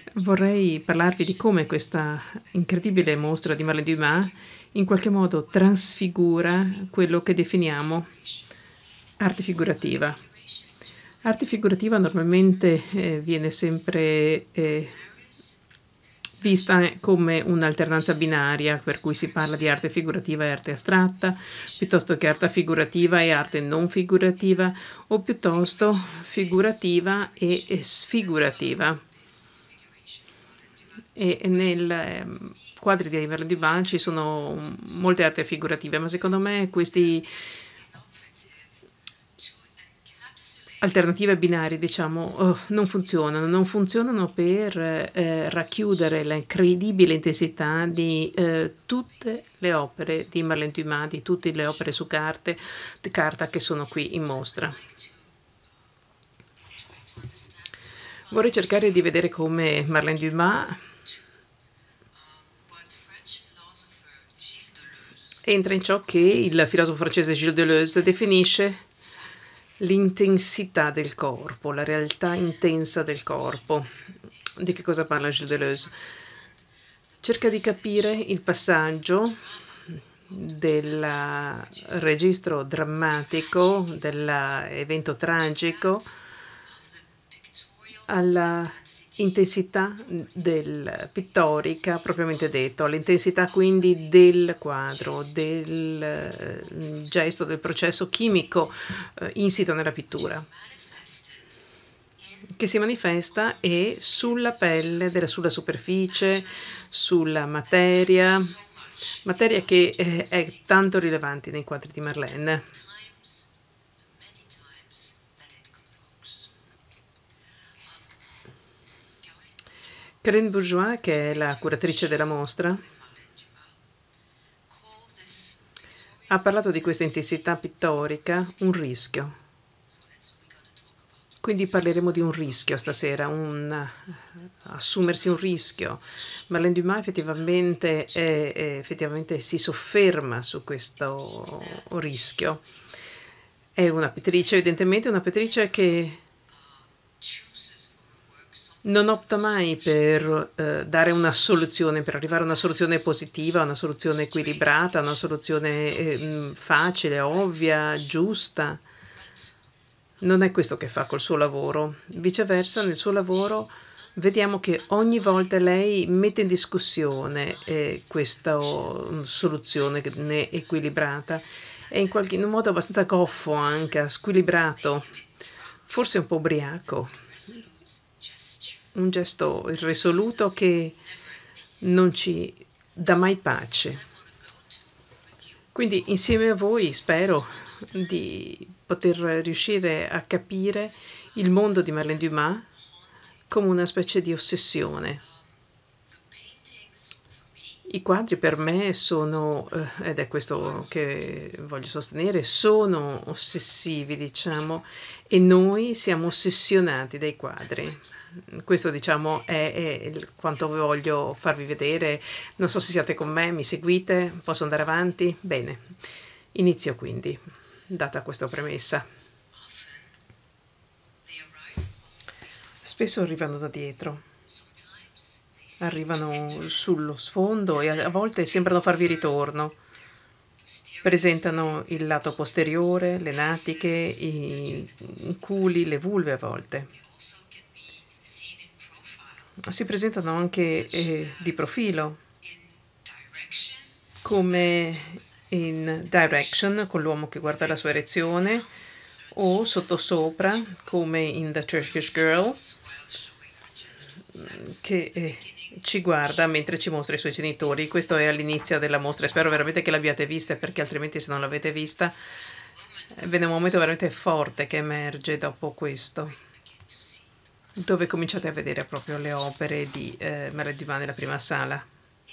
Vorrei parlarvi di come questa incredibile mostra di Marlene Dumas in qualche modo trasfigura quello che definiamo arte figurativa. Arte figurativa normalmente viene sempre vista come un'alternanza binaria, per cui si parla di arte figurativa e arte astratta, piuttosto che arte figurativa e arte non figurativa, o piuttosto figurativa e sfigurativa. E nel quadri di Marlene Dumas ci sono molte arti figurative, ma secondo me questi alternative binarie, diciamo, non funzionano per racchiudere la incredibile intensità di tutte le opere di Marlene Dumas, di tutte le opere su carta che sono qui in mostra. Vorrei cercare di vedere come Marlene Dumas entra in ciò che il filosofo francese Gilles Deleuze definisce l'intensità del corpo, la realtà intensa del corpo. Di che cosa parla Gilles Deleuze? Cerca di capire il passaggio del registro drammatico, dell'evento tragico, alla intensità pittorica propriamente detto, all'intensità quindi del quadro, del gesto, del processo chimico insito nella pittura, che si manifesta sulla pelle, sulla superficie, sulla materia che è tanto rilevante nei quadri di Marlene. Corinne Bourgeois, che è la curatrice della mostra, ha parlato di questa intensità pittorica, un rischio. Quindi parleremo di un rischio stasera, assumersi un rischio. Marlene Dumas effettivamente si sofferma su questo rischio. È una pittrice, evidentemente una pittrice che non opta mai per dare una soluzione, per arrivare a una soluzione positiva, una soluzione equilibrata, una soluzione facile, ovvia, giusta. Non è questo che fa col suo lavoro. Viceversa, nel suo lavoro vediamo che ogni volta lei mette in discussione questa soluzione equilibrata e in un modo abbastanza goffo, anche squilibrato, forse un po' ubriaco. Un gesto irresoluto che non ci dà mai pace. Quindi insieme a voi spero di poter riuscire a capire il mondo di Marlene Dumas come una specie di ossessione. I quadri per me sono, ed è questo che voglio sostenere, sono ossessivi, diciamo, e noi siamo ossessionati dai quadri. Questo, diciamo, è quanto voglio farvi vedere. Non so se siete con me, mi seguite, posso andare avanti? Bene, inizio quindi, data questa premessa. Spesso arrivano da dietro, arrivano sullo sfondo e a volte sembrano farvi ritorno. Presentano il lato posteriore, le natiche, i culi, le vulve a volte. Si presentano anche di profilo, come in Direction, con l'uomo che guarda la sua erezione, o sottosopra, come in The Turkish Girl, che ci guarda mentre ci mostra i suoi genitori. Questo è all'inizio della mostra, spero veramente che l'abbiate vista, perché altrimenti se non l'avete vista viene un momento veramente forte che emerge dopo questo, dove cominciate a vedere proprio le opere di Marlene Dumas nella prima sala.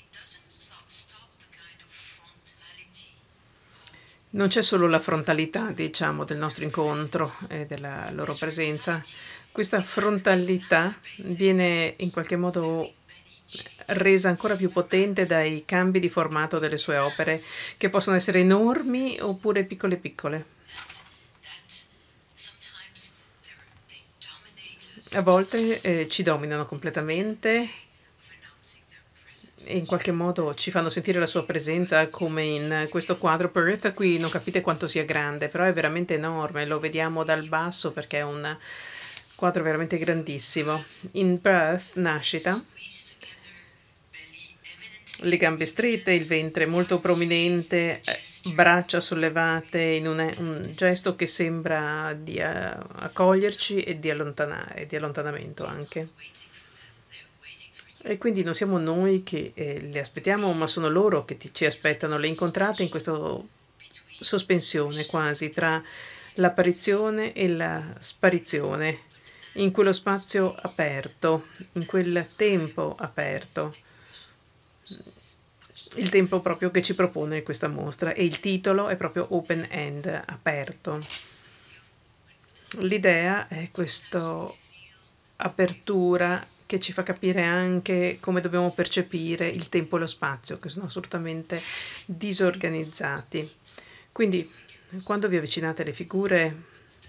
Non c'è solo la frontalità, diciamo, del nostro incontro e della loro presenza. Questa frontalità viene in qualche modo resa ancora più potente dai cambi di formato delle sue opere, che possono essere enormi oppure piccole piccole. A volte ci dominano completamente e in qualche modo ci fanno sentire la sua presenza, come in questo quadro. Peretta qui non capite quanto sia grande, però è veramente enorme, lo vediamo dal basso perché è un quadro veramente grandissimo. In Birth, nascita, le gambe strette, il ventre molto prominente, braccia sollevate in un gesto che sembra di accoglierci e di allontanamento anche. E quindi non siamo noi che le aspettiamo, ma sono loro che ci aspettano. Le incontrate in questa sospensione quasi tra l'apparizione e la sparizione, in quello spazio aperto, in quel tempo aperto. Il tempo proprio che ci propone questa mostra, e il titolo è proprio Open End, aperto. L'idea è questa apertura che ci fa capire anche come dobbiamo percepire il tempo e lo spazio, che sono assolutamente disorganizzati. Quindi, quando vi avvicinate alle figure,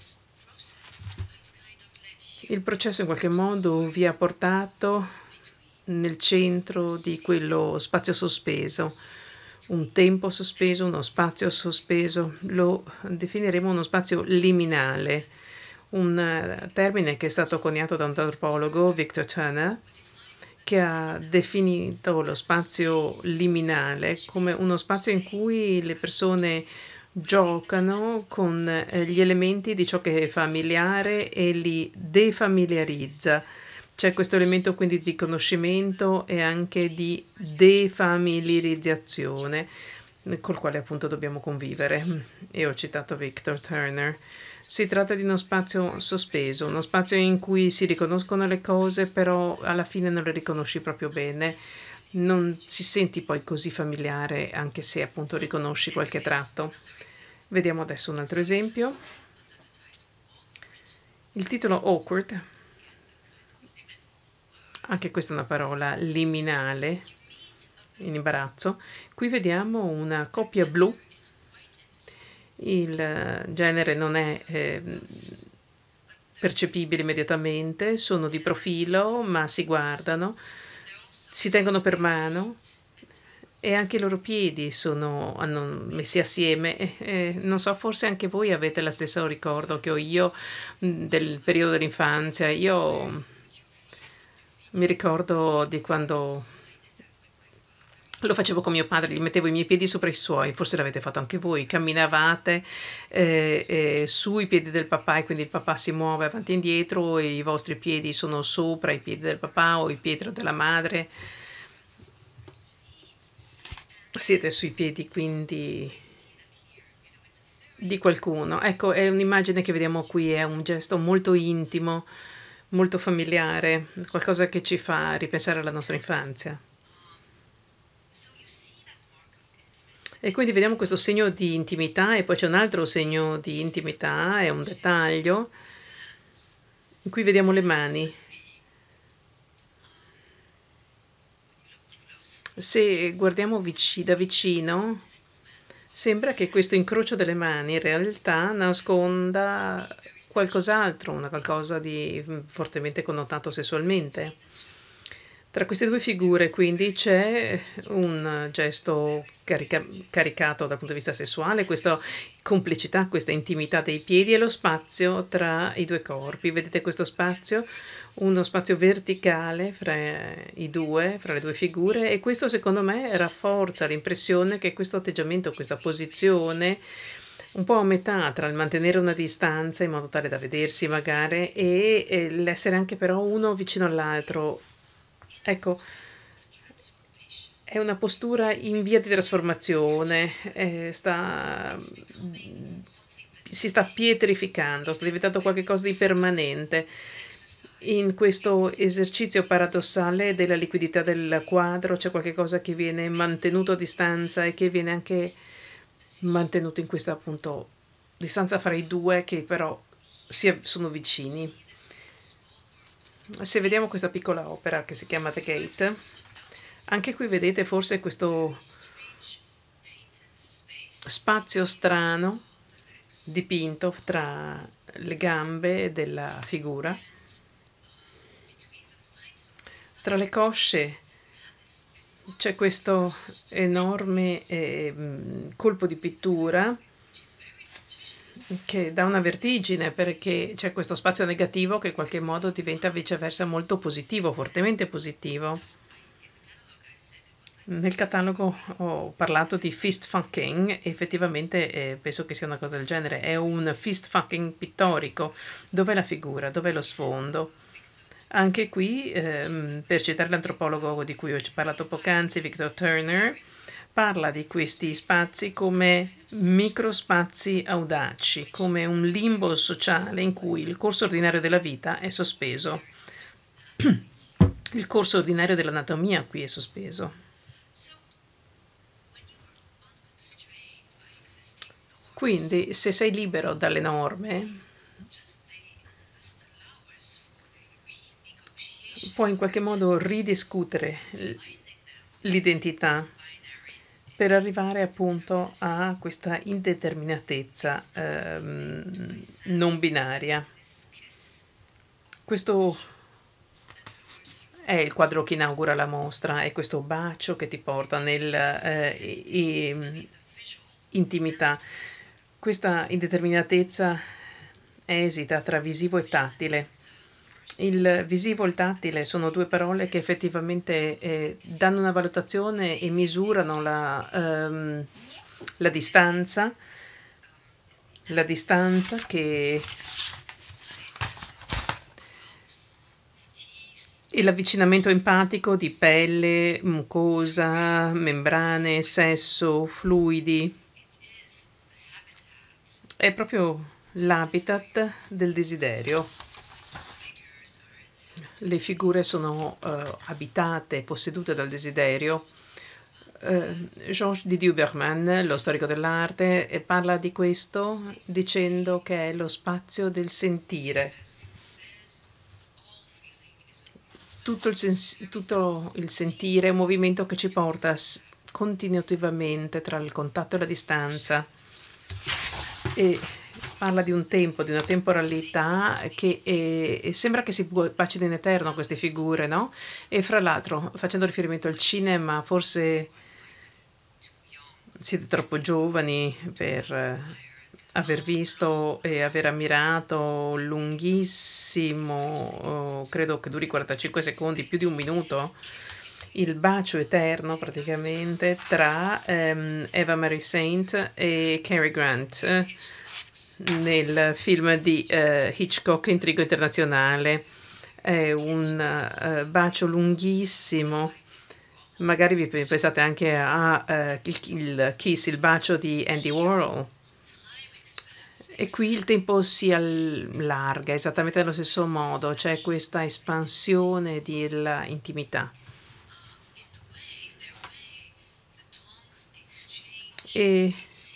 il processo in qualche modo vi ha portato nel centro di quello spazio sospeso, un tempo sospeso, uno spazio sospeso. Lo definiremo uno spazio liminale, un termine che è stato coniato da un antropologo, Victor Turner, che ha definito lo spazio liminale come uno spazio in cui le persone giocano con gli elementi di ciò che è familiare e li defamiliarizza. C'è questo elemento quindi di riconoscimento e anche di defamiliarizzazione col quale appunto dobbiamo convivere. E ho citato Victor Turner. Si tratta di uno spazio sospeso, uno spazio in cui si riconoscono le cose, però alla fine non le riconosci proprio bene. Non si senti poi così familiare, anche se appunto riconosci qualche tratto. Vediamo adesso un altro esempio. Il titolo Awkward, anche questa è una parola liminale, in imbarazzo. Qui vediamo una coppia blu. Il genere non è percepibile immediatamente, sono di profilo, ma si guardano, si tengono per mano e anche i loro piedi hanno messi assieme. Non so, forse anche voi avete lo stesso ricordo che ho io del periodo dell'infanzia. Io mi ricordo di quando lo facevo con mio padre, gli mettevo i miei piedi sopra i suoi, forse l'avete fatto anche voi, camminavate sui piedi del papà e quindi il papà si muove avanti e indietro e i vostri piedi sono sopra i piedi del papà o i piedi della madre. Siete sui piedi quindi di qualcuno. Ecco, è un'immagine che vediamo qui, è un gesto molto intimo, molto familiare, qualcosa che ci fa ripensare alla nostra infanzia. E quindi vediamo questo segno di intimità e poi c'è un altro segno di intimità, è un dettaglio. In cui vediamo le mani. Se guardiamo da vicino, sembra che questo incrocio delle mani in realtà nasconda qualcos'altro, qualcosa di fortemente connotato sessualmente. Tra queste due figure quindi c'è un gesto caricato dal punto di vista sessuale, questa complicità, questa intimità dei piedi e lo spazio tra i due corpi. Vedete questo spazio? Uno spazio verticale fra fra le due figure, e questo secondo me rafforza l'impressione che questo atteggiamento, questa posizione un po' a metà tra il mantenere una distanza in modo tale da vedersi magari e l'essere anche però uno vicino all'altro. Ecco, è una postura in via di trasformazione, si sta pietrificando, sta diventando qualcosa di permanente. In questo esercizio paradossale della liquidità del quadro c'è qualcosa che viene mantenuto a distanza e che viene anche mantenuto in questa appunto distanza fra i due che però sono vicini. Se vediamo questa piccola opera che si chiama The Gate, anche qui vedete forse questo spazio strano dipinto tra le gambe della figura. Tra le cosce c'è questo enorme colpo di pittura che dà una vertigine, perché c'è questo spazio negativo che in qualche modo diventa viceversa molto positivo, fortemente positivo. Nel catalogo ho parlato di fist fucking e effettivamente penso che sia una cosa del genere. È un fist fucking pittorico. Dov'è la figura? Dov'è lo sfondo? Anche qui, per citare l'antropologo di cui ho parlato poc'anzi, Victor Turner, parla di questi spazi come microspazi audaci, come un limbo sociale in cui il corso ordinario della vita è sospeso. Il corso ordinario dell'anatomia qui è sospeso. Quindi, se sei libero dalle norme, puoi in qualche modo ridiscutere l'identità per arrivare appunto a questa indeterminatezza non binaria. Questo è il quadro che inaugura la mostra, è questo bacio che ti porta nell'intimità. Questa indeterminatezza esita tra visivo e tattile. Il visivo e il tattile sono due parole che effettivamente danno una valutazione e misurano la distanza che e l'avvicinamento empatico di pelle, mucosa, membrane, sesso, fluidi. È proprio l'habitat del desiderio. Le figure sono abitate, possedute dal desiderio. Georges Didier Bergman, lo storico dell'arte, parla di questo dicendo che è lo spazio del sentire. Tutto il sentire è un movimento che ci porta continuativamente tra il contatto e la distanza. E parla di un tempo, di una temporalità che sembra che si baci in eterno queste figure, no? E fra l'altro, facendo riferimento al cinema, forse siete troppo giovani per aver visto e aver ammirato lunghissimo, credo che duri 45 secondi, più di un minuto, il bacio eterno praticamente tra Eva Marie Saint e Cary Grant nel film di Hitchcock, Intrigo internazionale. È un bacio lunghissimo. Magari vi pensate anche a il Kiss, il bacio di Andy Warhol. E qui il tempo si allarga esattamente nello stesso modo, c'è questa espansione dell'intimità. E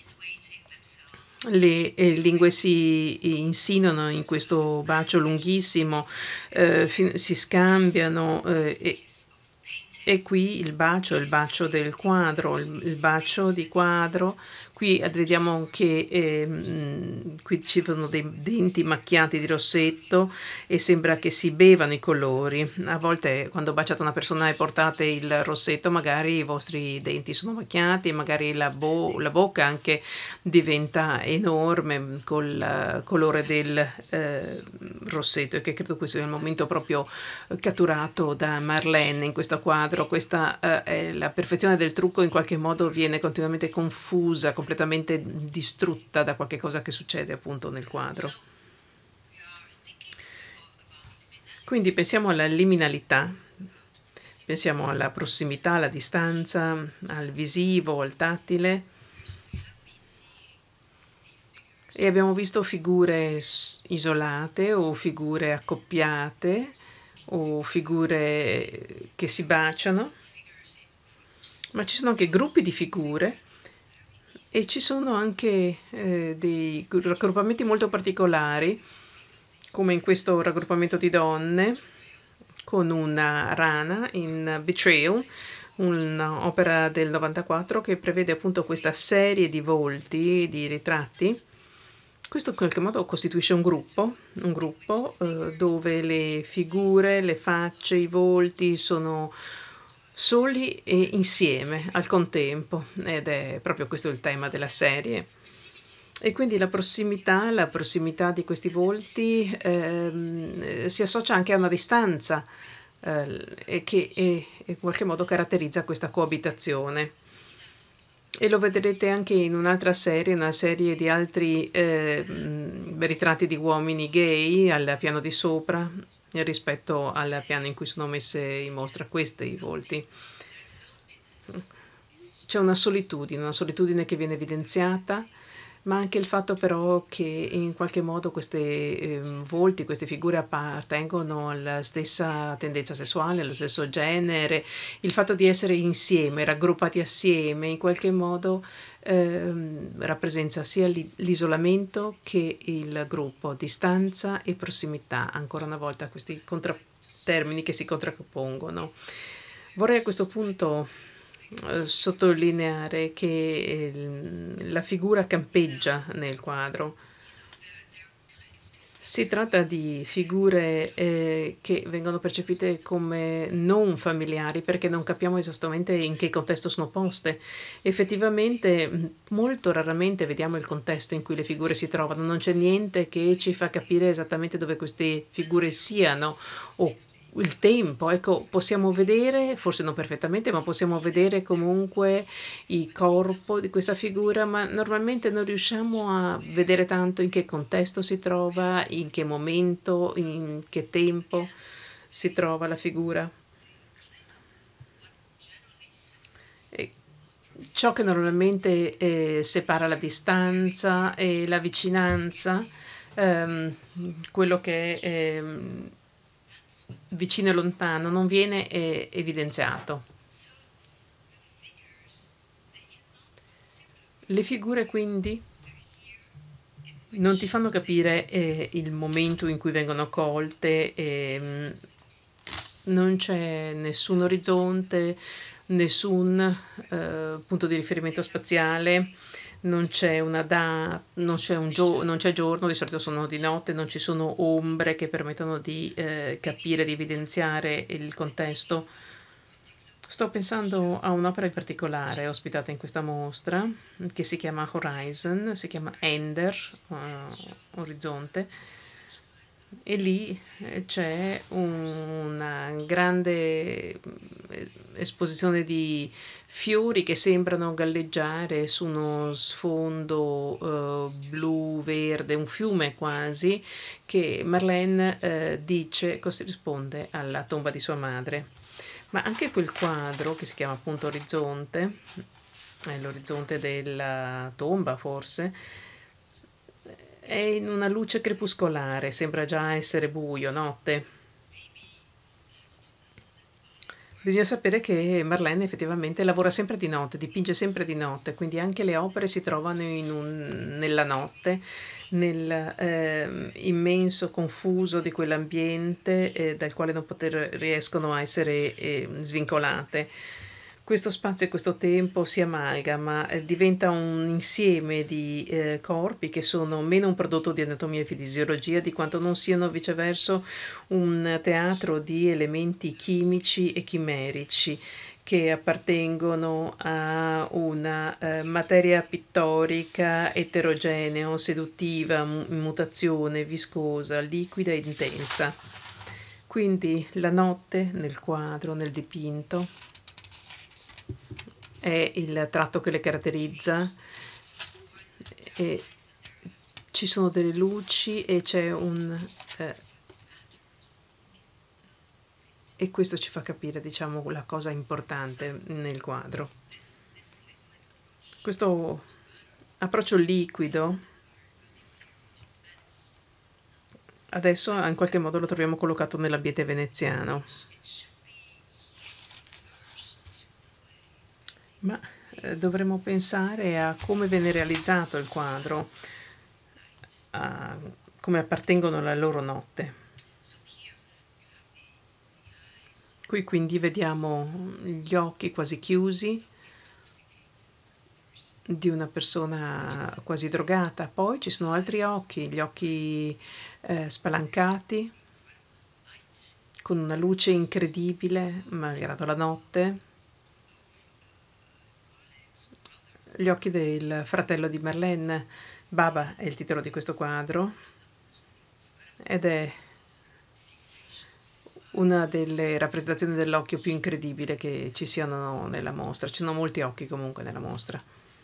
le lingue si insinuano in questo bacio lunghissimo, si scambiano e qui il bacio è il bacio del quadro, il bacio di quadro. Qui vediamo che qui ci sono dei denti macchiati di rossetto e sembra che si bevano i colori. A volte quando baciate una persona e portate il rossetto, magari i vostri denti sono macchiati, magari la bocca anche diventa enorme col colore del rossetto, e che credo questo sia il momento proprio catturato da Marlene in questo quadro. Questa è la perfezione del trucco, in qualche modo viene continuamente confusa, completamente distrutta da qualche cosa che succede appunto nel quadro. Quindi pensiamo alla liminalità, pensiamo alla prossimità, alla distanza, al visivo, al tattile. E abbiamo visto figure isolate o figure accoppiate o figure che si baciano, ma ci sono anche gruppi di figure e ci sono anche dei raggruppamenti molto particolari, come in questo raggruppamento di donne con una rana in Betrayal, un'opera del 94 che prevede appunto questa serie di volti, di ritratti, Questo in qualche modo costituisce un gruppo dove le figure, le facce, i volti sono soli e insieme al contempo, ed è proprio questo il tema della serie. E quindi la prossimità di questi volti si associa anche a una distanza e che in qualche modo caratterizza questa coabitazione. E lo vedrete anche in un'altra serie, una serie di altri ritratti di uomini gay al piano di sopra rispetto al piano in cui sono messe in mostra questi volti. C'è una solitudine che viene evidenziata, ma anche il fatto però che in qualche modo questi volti, queste figure appartengono alla stessa tendenza sessuale, allo stesso genere, il fatto di essere insieme, raggruppati assieme, in qualche modo rappresenta sia l'isolamento che il gruppo, distanza e prossimità, ancora una volta questi termini che si contrappongono. Vorrei a questo punto sottolineare che la figura campeggia nel quadro. Si tratta di figure che vengono percepite come non familiari perché non capiamo esattamente in che contesto sono poste. Effettivamente, molto raramente vediamo il contesto in cui le figure si trovano, non c'è niente che ci fa capire esattamente dove queste figure siano o il tempo. Ecco, possiamo vedere, forse non perfettamente, ma possiamo vedere comunque il corpo di questa figura, ma normalmente non riusciamo a vedere tanto in che contesto si trova, in che momento, in che tempo si trova la figura. E ciò che normalmente separa la distanza e la vicinanza, quello che è vicino e lontano, non viene evidenziato. Le figure quindi non ti fanno capire il momento in cui vengono colte, non c'è nessun orizzonte, nessun punto di riferimento spaziale, non c'è non c'è non c'è giorno, di solito sono di notte, non ci sono ombre che permettono di capire, di evidenziare il contesto. Sto pensando a un'opera in particolare ospitata in questa mostra che si chiama Horizon, si chiama Ender, Orizzonte, e lì c'è una grande esposizione di fiori che sembrano galleggiare su uno sfondo blu-verde, un fiume quasi, che Marlene dice corrisponde alla tomba di sua madre. Ma anche quel quadro, che si chiama appunto Orizzonte, è l'orizzonte della tomba forse, è in una luce crepuscolare, sembra già essere buio, notte. Bisogna sapere che Marlene effettivamente lavora sempre di notte, dipinge sempre di notte, quindi anche le opere si trovano nella notte, nel immenso confuso di quell'ambiente dal quale non riescono a essere svincolate. Questo spazio e questo tempo si amalgama, diventa un insieme di corpi che sono meno un prodotto di anatomia e fisiologia di quanto non siano viceversa un teatro di elementi chimici e chimerici che appartengono a una materia pittorica eterogenea, seduttiva, in mutazione, viscosa, liquida e intensa. Quindi la notte nel quadro, nel dipinto, è il tratto che le caratterizza e ci sono delle luci e c'è e questo ci fa capire, diciamo, la cosa importante nel quadro. Questo approccio liquido adesso in qualche modo lo troviamo collocato nell'ambiente veneziano. Ma dovremmo pensare a come viene realizzato il quadro, a come appartengono alla loro notte. Qui quindi vediamo gli occhi quasi chiusi, di una persona quasi drogata. Poi ci sono altri occhi, gli occhi spalancati, con una luce incredibile, malgrado la notte. Gli occhi del fratello di Marlene. Baba è il titolo di questo quadro ed è una delle rappresentazioni dell'occhio più incredibile che ci siano nella mostra. Ci sono molti occhi comunque nella mostra.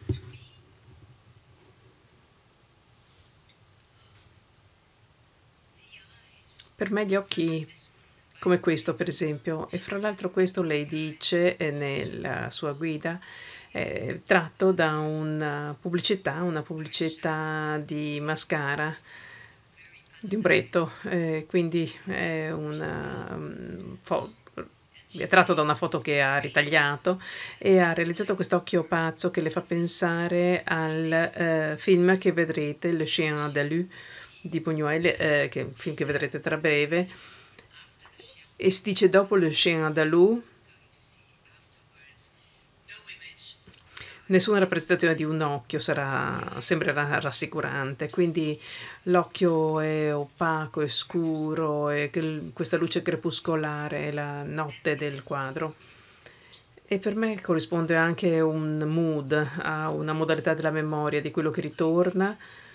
Per me gli occhi come questo, per esempio, e fra l'altro questo lei dice nella sua guida, è tratto da una pubblicità di mascara, di ombretto, quindi è è tratto da una foto che ha ritagliato e ha realizzato quest'occhio pazzo che le fa pensare al film che vedrete, Le Chien Andalou di Buñuel, che è un film che vedrete tra breve, e si dice dopo Le Chien Andalou nessuna rappresentazione di un occhio sembrerà rassicurante, quindi l'occhio è opaco, è scuro, e questa luce crepuscolare è la notte del quadro. E per me corrisponde anche un mood, a una modalità della memoria, di quello che ritorna.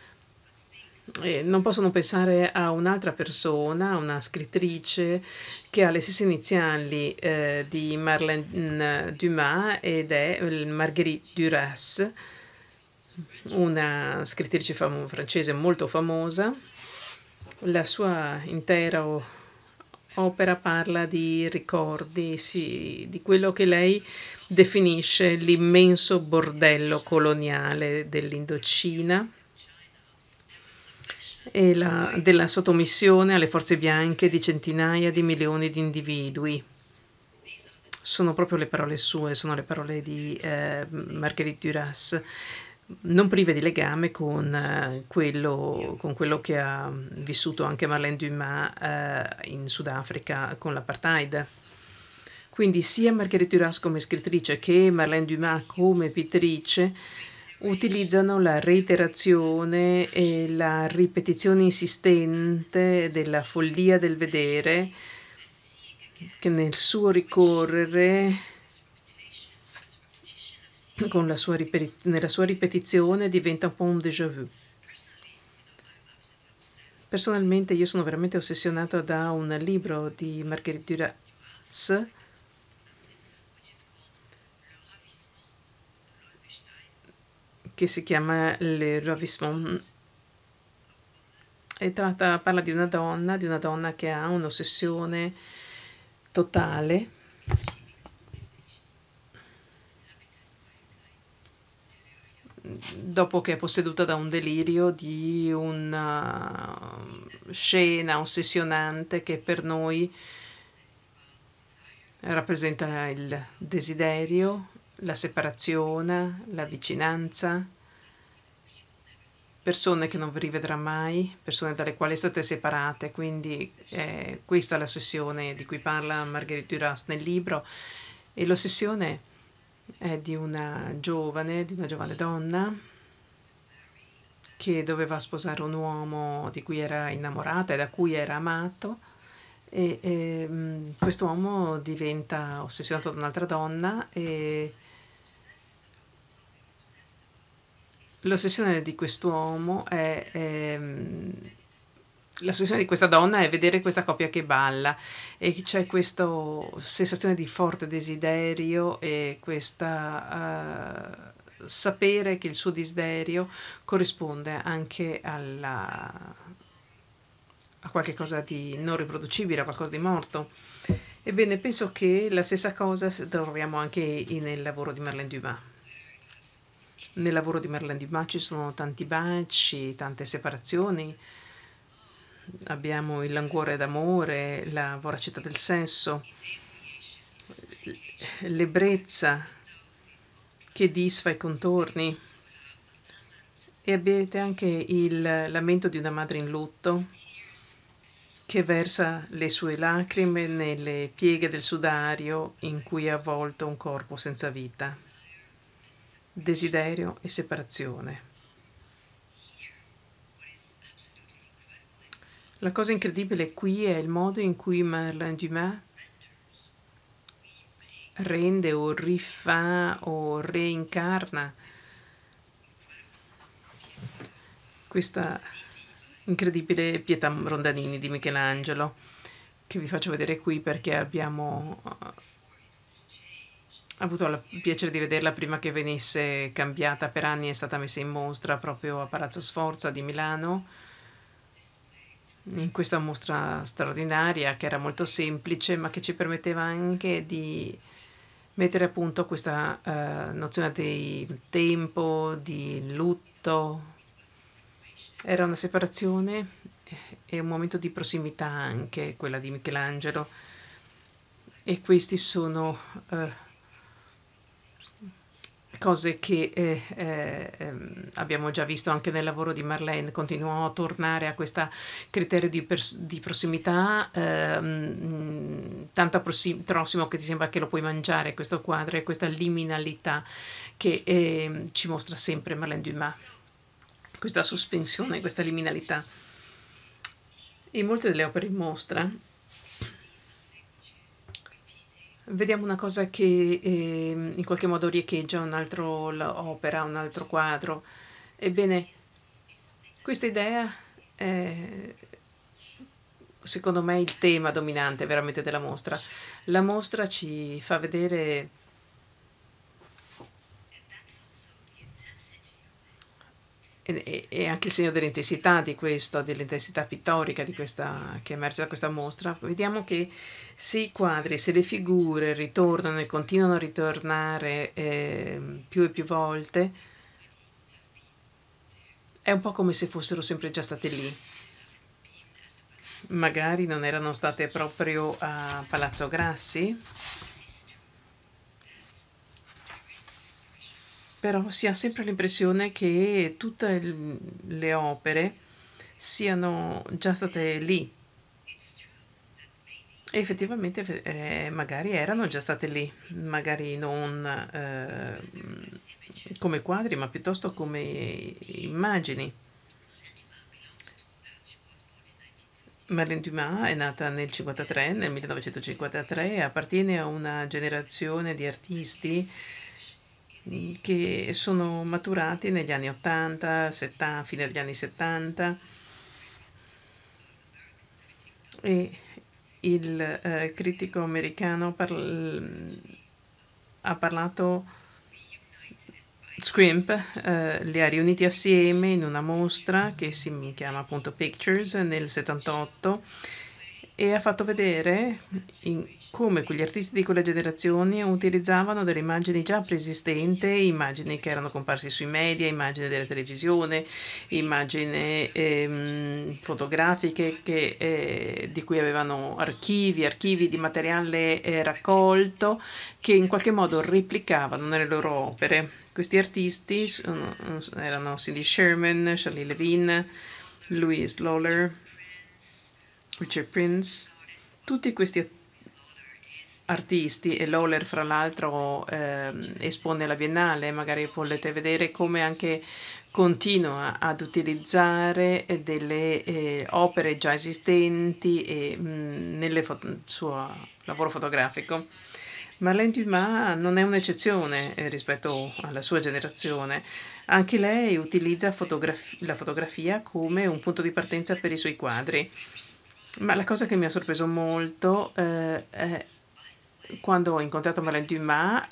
E non posso non pensare a un'altra persona, una scrittrice che ha le stesse iniziali di Marlène Dumas ed è Marguerite Duras, una scrittrice francese molto famosa. La sua intera opera parla di ricordi, sì, di quello che lei definisce l'immenso bordello coloniale dell'Indocina e della sottomissione alle forze bianche di centinaia di milioni di individui. Sono proprio le parole sue, sono le parole di Marguerite Duras, non prive di legame con quello che ha vissuto anche Marlène Dumas in Sudafrica con l'apartheid. Quindi sia Marguerite Duras come scrittrice che Marlène Dumas come pittrice utilizzano la reiterazione e la ripetizione insistente della follia del vedere, che nel suo ricorrere, nella sua ripetizione, diventa un po' un déjà vu. Personalmente io sono veramente ossessionata da un libro di Marguerite Duras che si chiama Le Ravissement e parla di una donna che ha un'ossessione totale dopo che è posseduta da un delirio di una scena ossessionante che per noi rappresenta il desiderio, la separazione, la vicinanza, persone che non vi rivedrà mai, persone dalle quali state separate, quindi questa è l'ossessione di cui parla Marguerite Duras nel libro, e l'ossessione è di una giovane donna che doveva sposare un uomo di cui era innamorata e da cui era amato, e quest'uomo diventa ossessionato da un'altra donna e l'ossessione di quest'uomo l'ossessione di questa donna è vedere questa coppia che balla e c'è questa sensazione di forte desiderio e questa sapere che il suo desiderio corrisponde anche a qualche cosa di non riproducibile, a qualcosa di morto. Ebbene, penso che la stessa cosa troviamo anche nel lavoro di Marlène Dumas. Nel lavoro di Marlène Dumas ci sono tanti baci, tante separazioni. Abbiamo il languore d'amore, la voracità del sesso, l'ebbrezza che disfa i contorni. E abbiate anche il lamento di una madre in lutto che versa le sue lacrime nelle pieghe del sudario in cui è avvolto un corpo senza vita. desiderio e separazione. La cosa incredibile qui è il modo in cui Marlene Dumas rende o rifà o reincarna questa incredibile Pietà Rondanini di Michelangelo, che vi faccio vedere qui perché abbiamo avuto il piacere di vederla prima che venisse cambiata. Per anni è stata messa in mostra proprio a Palazzo Sforza di Milano, in questa mostra straordinaria che era molto semplice ma che ci permetteva anche di mettere a punto questa nozione di tempo, di lutto. Era una separazione e un momento di prossimità anche, quella di Michelangelo. E questi sono cose che abbiamo già visto anche nel lavoro di Marlene. Continuò a tornare a questo criterio di prossimità, tanto prossimo che ti sembra che lo puoi mangiare, questo quadro, e questa liminalità che ci mostra sempre Marlene Dumas, questa sospensione, questa liminalità. In molte delle opere in mostra vediamo una cosa che in qualche modo riecheggia un'altra opera, un altro quadro. Ebbene, questa idea è, secondo me, il tema dominante veramente della mostra. La mostra ci fa vedere e anche il segno dell'intensità di questo, dell'intensità pittorica di questa, che emerge da questa mostra. Vediamo che se i quadri, se le figure ritornano e continuano a ritornare più e più volte, è un po' come se fossero sempre già state lì. Magari non erano state proprio a Palazzo Grassi, però si ha sempre l'impressione che tutte le opere siano già state lì. E effettivamente magari erano già state lì, magari non come quadri, ma piuttosto come immagini. Marlene Dumas è nata nel 1953, appartiene a una generazione di artisti che sono maturati negli anni 80, 70, fine degli anni 70, e il critico americano ha parlato, Scrimp li ha riuniti assieme in una mostra che si chiama appunto Pictures nel 78, e ha fatto vedere come quegli artisti di quella generazione utilizzavano delle immagini già preesistenti, immagini che erano comparse sui media, immagini della televisione, immagini fotografiche di cui avevano archivi di materiale raccolto, che in qualche modo replicavano nelle loro opere. Questi artisti erano Cindy Sherman, Shirley Levine, Louise Lawler, Richard Prince. Tutti questi artisti, e Lawler fra l'altro espone alla Biennale, magari potete vedere come anche continua ad utilizzare delle opere già esistenti nel suo lavoro fotografico. Marlene Dumas non è un'eccezione rispetto alla sua generazione. Anche lei utilizza la fotografia come un punto di partenza per i suoi quadri. Ma la cosa che mi ha sorpreso molto è quando ho incontrato Marlene Dumas,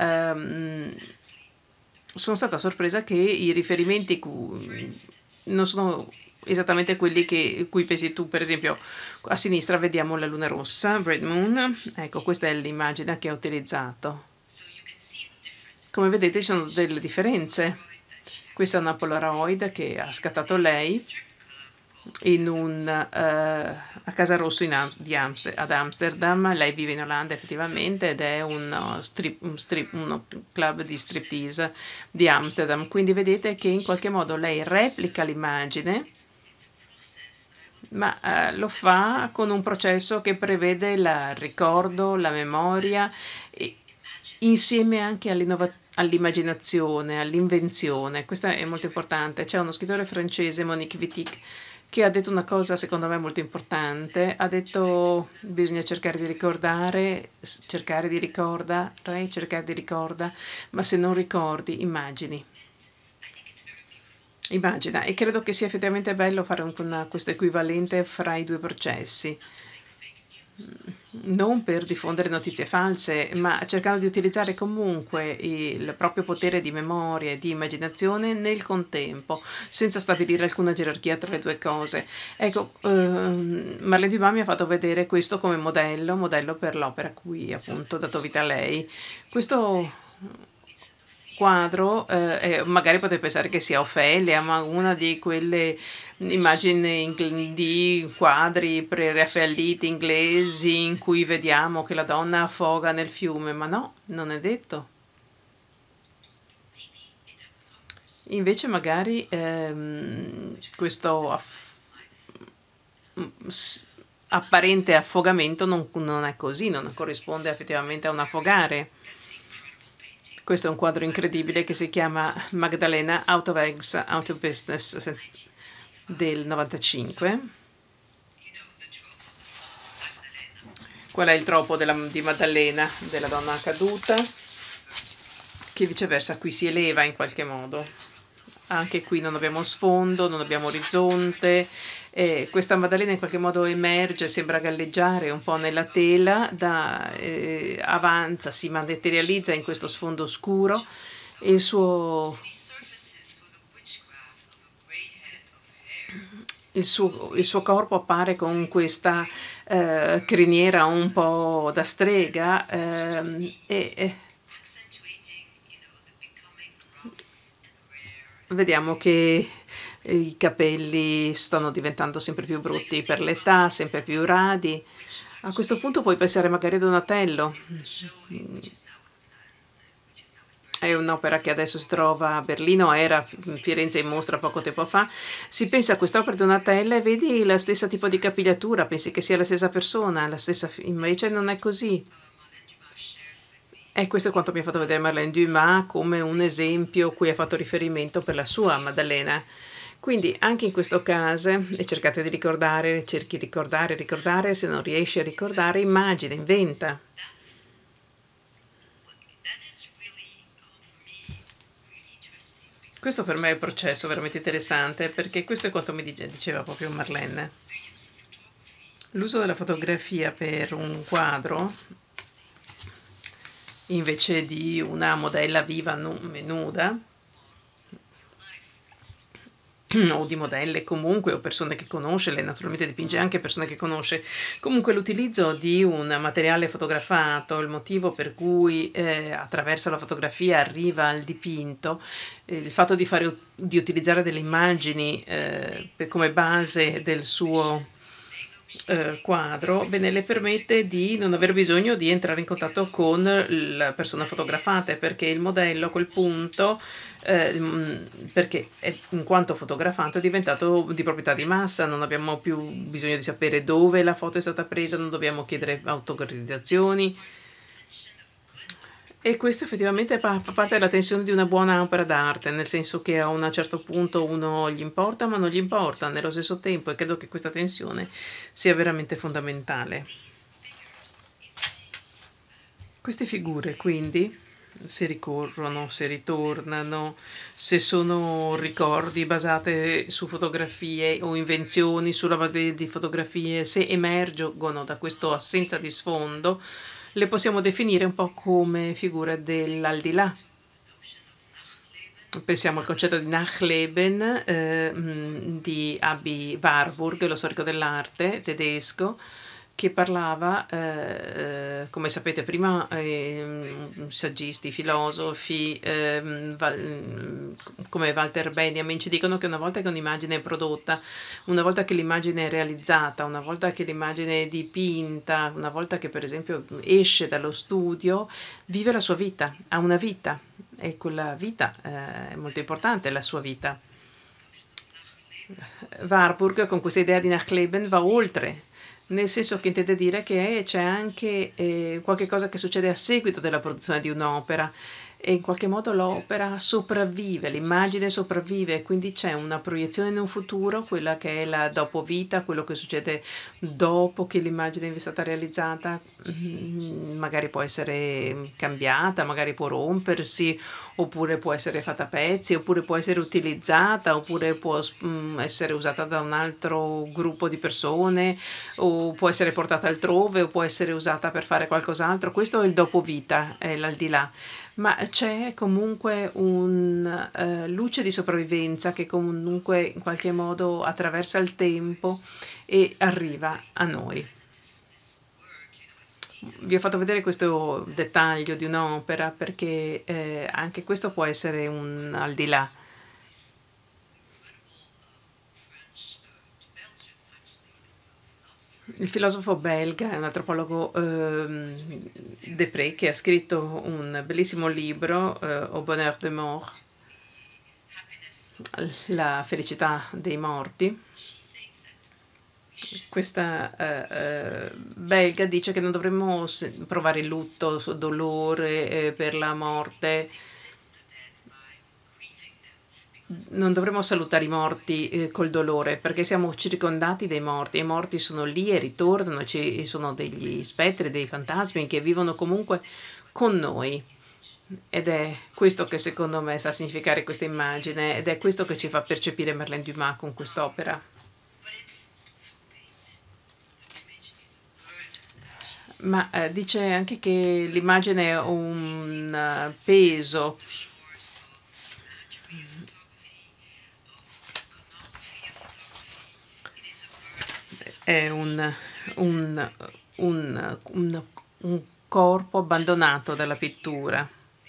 sono stata sorpresa che i riferimenti non sono esattamente quelli cui pensi tu. Per esempio, a sinistra vediamo la luna rossa, Red Moon. Ecco, questa è l'immagine che ho utilizzato. Come vedete ci sono delle differenze. Questa è una Polaroid che ha scattato lei a Casa Rosso ad Amsterdam. Lei vive in Olanda effettivamente ed è uno club di striptease di Amsterdam. Quindi vedete che in qualche modo lei replica l'immagine, ma lo fa con un processo che prevede il ricordo, la memoria, insieme anche all'immaginazione, all'invenzione. Questa è molto importante. C'è uno scrittore francese, Monique Wittig, che ha detto una cosa secondo me molto importante. Ha detto bisogna cercare di ricordare, cercare di ricordare, ma se non ricordi, immagini. Immagina, e credo che sia effettivamente bello fare questo equivalente fra i due processi, non per diffondere notizie false, ma cercando di utilizzare comunque il proprio potere di memoria e di immaginazione nel contempo, senza stabilire alcuna gerarchia tra le due cose. Ecco, Marlene Dumas mi ha fatto vedere questo come modello per l'opera a cui appunto ho dato vita a lei. Questo quadro, magari potete pensare che sia Ofelia, ma una di quelle immagini di quadri preraffaelliti inglesi in cui vediamo che la donna affoga nel fiume, ma no, non è detto. Invece magari questo apparente affogamento non è così, non corrisponde effettivamente a un affogare. Questo è un quadro incredibile che si chiama Magdalena Out of Eggs, Out of Business del 95. Qual è il troppo di Maddalena, della donna caduta, che viceversa qui si eleva in qualche modo. Anche qui non abbiamo sfondo, non abbiamo orizzonte. Questa Maddalena in qualche modo emerge, sembra galleggiare un po' nella tela, avanza, si materializza in questo sfondo scuro e il suo corpo appare con questa criniera un po' da strega vediamo che i capelli stanno diventando sempre più brutti per l'età, sempre più radi. A questo punto puoi pensare magari a Donatello. È un'opera che adesso si trova a Berlino, era a Firenze in mostra poco tempo fa. Si pensa a quest'opera di Donatella e vedi la stessa tipo di capigliatura, pensi che sia la stessa persona, invece non è così. E questo è quanto mi ha fatto vedere Marlene Dumas come un esempio cui ha fatto riferimento per la sua Maddalena. Quindi anche in questo caso, e cercate di ricordare, cerchi di ricordare, se non riesci a ricordare, immagina, inventa. Questo per me è un processo veramente interessante, perché questo è quanto mi diceva proprio Marlene. L'uso della fotografia per un quadro, invece di una modella viva nuda, o di modelle comunque, o persone che conosce, lei naturalmente dipinge anche persone che conosce, comunque l'utilizzo di un materiale fotografato, il motivo per cui attraverso la fotografia arriva al dipinto, il fatto di utilizzare delle immagini come base del suo quadro, bene, le permette di non aver bisogno di entrare in contatto con la persona fotografata, perché il modello a quel punto, perché in quanto fotografato è diventato di proprietà di massa, non abbiamo più bisogno di sapere dove la foto è stata presa, non dobbiamo chiedere autorizzazioni. E questo effettivamente fa parte della tensione di una buona opera d'arte, nel senso che a un certo punto uno gli importa, ma non gli importa nello stesso tempo, e credo che questa tensione sia veramente fondamentale. Queste figure, quindi, se ricorrono, se ritornano, se sono ricordi basate su fotografie o invenzioni sulla base di fotografie, se emergono da questa assenza di sfondo, le possiamo definire un po' come figure dell'aldilà. Pensiamo al concetto di Nachleben di Aby Warburg, lo storico dell'arte tedesco, che parlava, come sapete prima, saggisti, filosofi come Walter Benjamin ci dicono che una volta che un'immagine è prodotta, una volta che l'immagine è realizzata, una volta che l'immagine è dipinta, una volta che per esempio esce dallo studio, vive la sua vita, ha una vita, e quella vita è molto importante, la sua vita. Warburg con questa idea di Nachleben va oltre, nel senso che intende dire che c'è anche qualche cosa che succede a seguito della produzione di un'opera, e in qualche modo l'opera sopravvive, l'immagine sopravvive, quindi c'è una proiezione in un futuro, quella che è la dopovita, quello che succede dopo che l'immagine è stata realizzata, magari può essere cambiata, magari può rompersi, oppure può essere fatta a pezzi, oppure può essere utilizzata, oppure può essere usata da un altro gruppo di persone, o può essere portata altrove, o può essere usata per fare qualcos'altro. Questo è il dopovita, è l'aldilà. Ma c'è comunque un luce di sopravvivenza che comunque in qualche modo attraversa il tempo e arriva a noi. Vi ho fatto vedere questo dettaglio di un'opera perché anche questo può essere un al di là. Il filosofo belga è un antropologo Depré che ha scritto un bellissimo libro, Au bonheur des morts, La felicità dei morti. Questa belga dice che non dovremmo provare lutto, dolore per la morte, non dovremmo salutare i morti col dolore perché siamo circondati dai morti e i morti sono lì e ritornano, ci sono degli spettri, dei fantasmi che vivono comunque con noi. Ed è questo che secondo me sta a significare questa immagine ed è questo che ci fa percepire Merlin Dumas con quest'opera. Ma dice anche che l'immagine ha un peso. È un corpo abbandonato dalla pittura.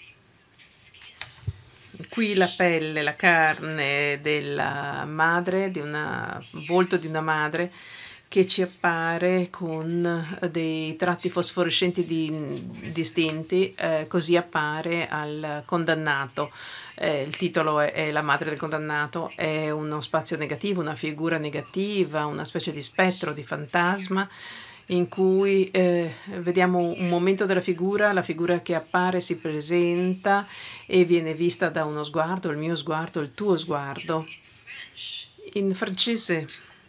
Qui la pelle, la carne della madre, di un volto di una madre che ci appare con dei tratti fosforescenti distinti, così appare al condannato. Il titolo è La madre del condannato, è uno spazio negativo, una figura negativa, una specie di spettro, di fantasma, in cui vediamo un momento della figura, la figura che appare si presenta e viene vista da uno sguardo, il mio sguardo, il tuo sguardo. In francese,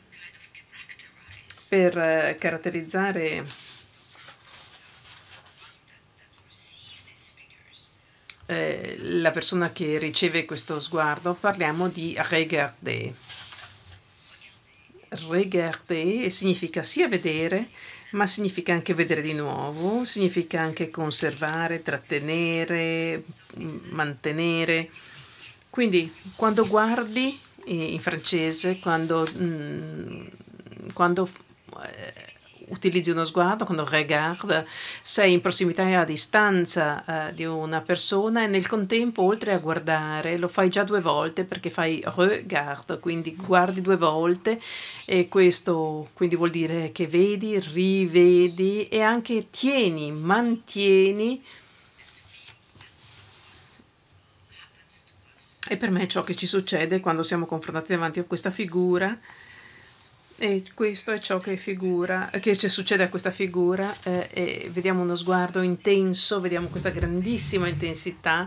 per caratterizzare la persona che riceve questo sguardo, parliamo di regarder. Regarder significa sia vedere, ma significa anche vedere di nuovo, significa anche conservare, trattenere, mantenere. Quindi quando guardi in francese, quando utilizzi uno sguardo, quando regarde, sei in prossimità e a distanza di una persona e nel contempo, oltre a guardare, lo fai già 2 volte perché fai regard, quindi guardi 2 volte e questo quindi vuol dire che vedi, rivedi e anche tieni, mantieni. E per me è ciò che ci succede quando siamo confrontati davanti a questa figura. E questo è ciò che ci succede a questa figura, e vediamo uno sguardo intenso, vediamo questa grandissima intensità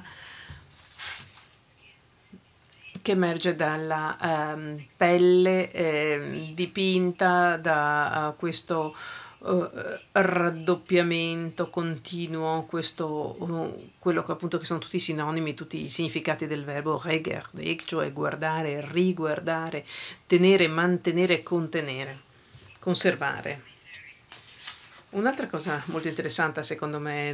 che emerge dalla pelle dipinta da questo raddoppiamento continuo, quello che appunto che sono tutti i sinonimi, tutti i significati del verbo regarder, cioè guardare, riguardare, tenere, mantenere, contenere, conservare. Un'altra cosa molto interessante secondo me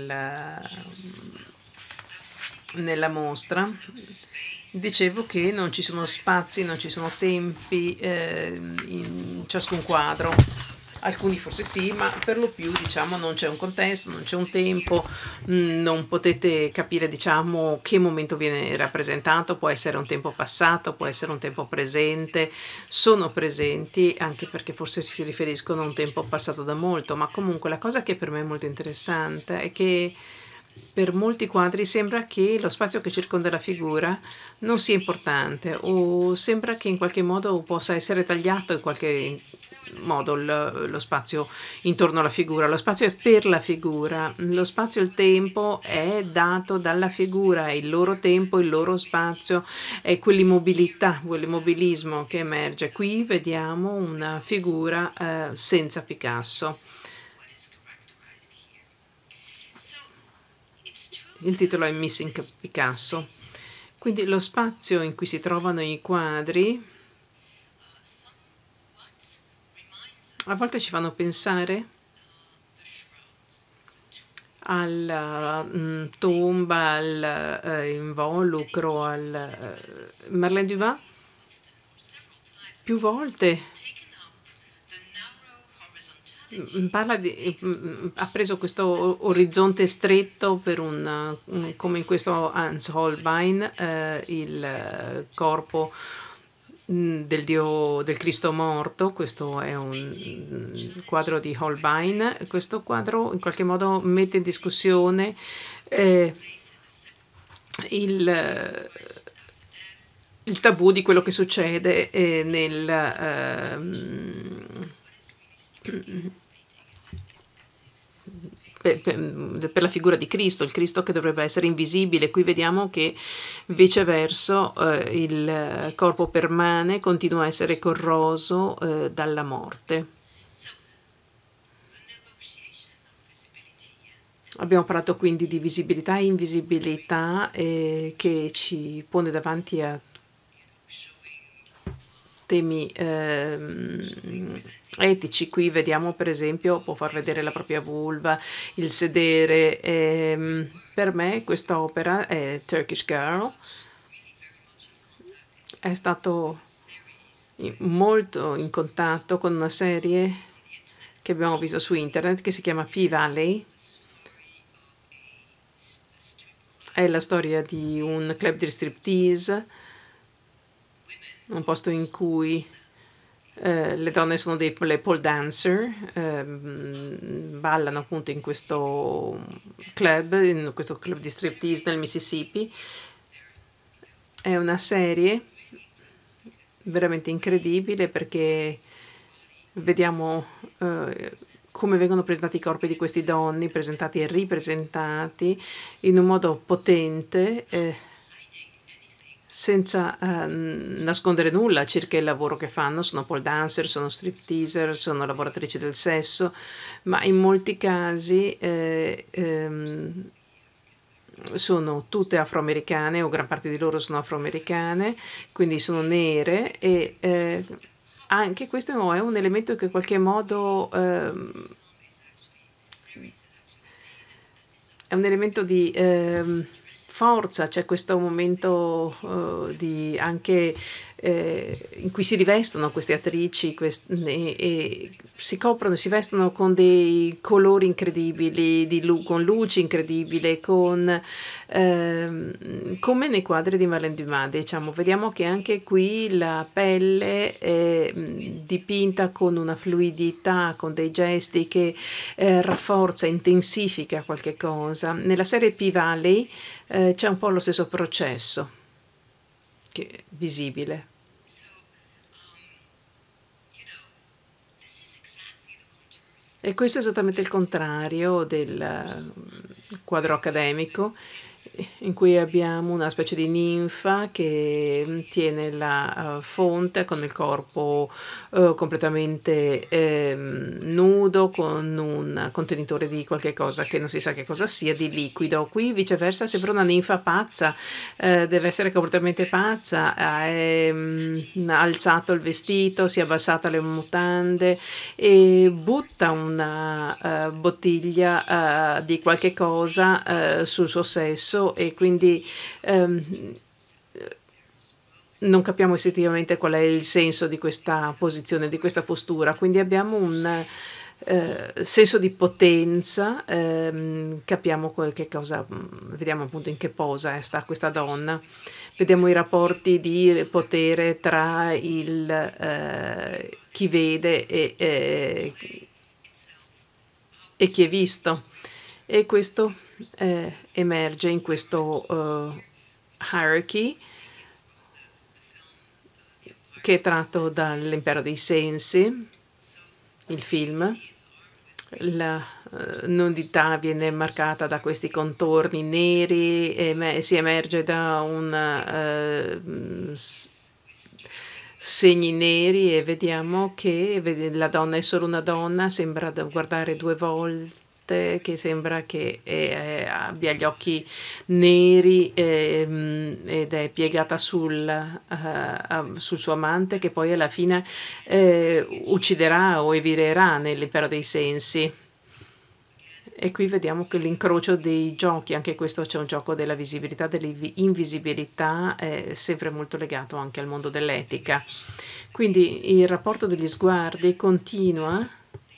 nella mostra, dicevo che non ci sono spazi, non ci sono tempi in ciascun quadro. Alcuni forse sì, ma per lo più diciamo non c'è un contesto, non c'è un tempo, non potete capire diciamo che momento viene rappresentato, può essere un tempo passato, può essere un tempo presente, sono presenti anche perché forse si riferiscono a un tempo passato da molto, ma comunque la cosa che per me è molto interessante è che per molti quadri sembra che lo spazio che circonda la figura non sia importante o sembra che in qualche modo possa essere tagliato in qualche modo lo spazio intorno alla figura. Lo spazio è per la figura, lo spazio e il tempo è dato dalla figura, il loro tempo, il loro spazio è quell'immobilità, quell'immobilismo che emerge. Qui vediamo una figura senza Picasso. Il titolo è Missing Picasso. Quindi lo spazio in cui si trovano i quadri a volte ci fanno pensare alla tomba, all'involucro, Marlène Dumas più volte ha preso questo orizzonte stretto per come in questo Hans Holbein, il corpo del Cristo morto. Questo è un quadro di Holbein. Questo quadro in qualche modo mette in discussione il tabù di quello che succede per la figura di Cristo, il Cristo che dovrebbe essere invisibile. Qui vediamo che viceversa il corpo permane, continua a essere corroso dalla morte. Abbiamo parlato quindi di visibilità e invisibilità che ci pone davanti a temi etici. Qui vediamo per esempio, può far vedere la propria vulva, il sedere. Per me questa opera è Turkish Girl, è stato molto in contatto con una serie che abbiamo visto su internet che si chiama P-Valley. È la storia di un club di striptease, un posto in cui le donne sono le pole dancer, ballano appunto in questo club di striptease nel Mississippi. È una serie veramente incredibile perché vediamo come vengono presentati i corpi di questi donne, presentati e ripresentati in un modo potente, senza nascondere nulla circa il lavoro che fanno. Sono pole dancer, sono stripteaser, sono lavoratrici del sesso, ma in molti casi sono tutte afroamericane, o gran parte di loro sono afroamericane, quindi sono nere, e anche questo è un elemento che in qualche modo è un elemento di forza. C'è questo momento anche in cui si rivestono queste attrici e si coprono, si vestono con dei colori incredibili, con luci incredibili, come nei quadri di Marlène Dumas, diciamo. Vediamo che anche qui la pelle è dipinta con una fluidità, con dei gesti che rafforza, intensifica qualche cosa. Nella serie P-Valley c'è un po' lo stesso processo che è visibile. E questo è esattamente il contrario del quadro accademico, in cui abbiamo una specie di ninfa che tiene la fonte con il corpo completamente nudo, con un contenitore di qualche cosa che non si sa che cosa sia, di liquido. Qui viceversa sembra una ninfa pazza, deve essere completamente pazza, ha alzato il vestito, si è abbassata le mutande e butta una bottiglia di qualche cosa sul suo sesso, e quindi non capiamo effettivamente qual è il senso di questa posizione, di questa postura. Quindi abbiamo un senso di potenza, capiamo che cosa, vediamo appunto in che posa sta questa donna. Vediamo i rapporti di potere tra chi vede e chi è visto. E questo emerge in questo hierarchy che è tratto dall'Impero dei Sensi, il film. La nudità viene marcata da questi contorni neri e si emerge da segni neri e vediamo che la donna è solo una donna, sembra da guardare 2 volte, che sembra che abbia gli occhi neri ed è piegata sul suo amante che poi alla fine ucciderà o evirerà nell'Impero dei Sensi. E qui vediamo che l'incrocio dei giochi, anche questo c'è un gioco della visibilità, dell'invisibilità, è sempre molto legato anche al mondo dell'etica. Quindi il rapporto degli sguardi continua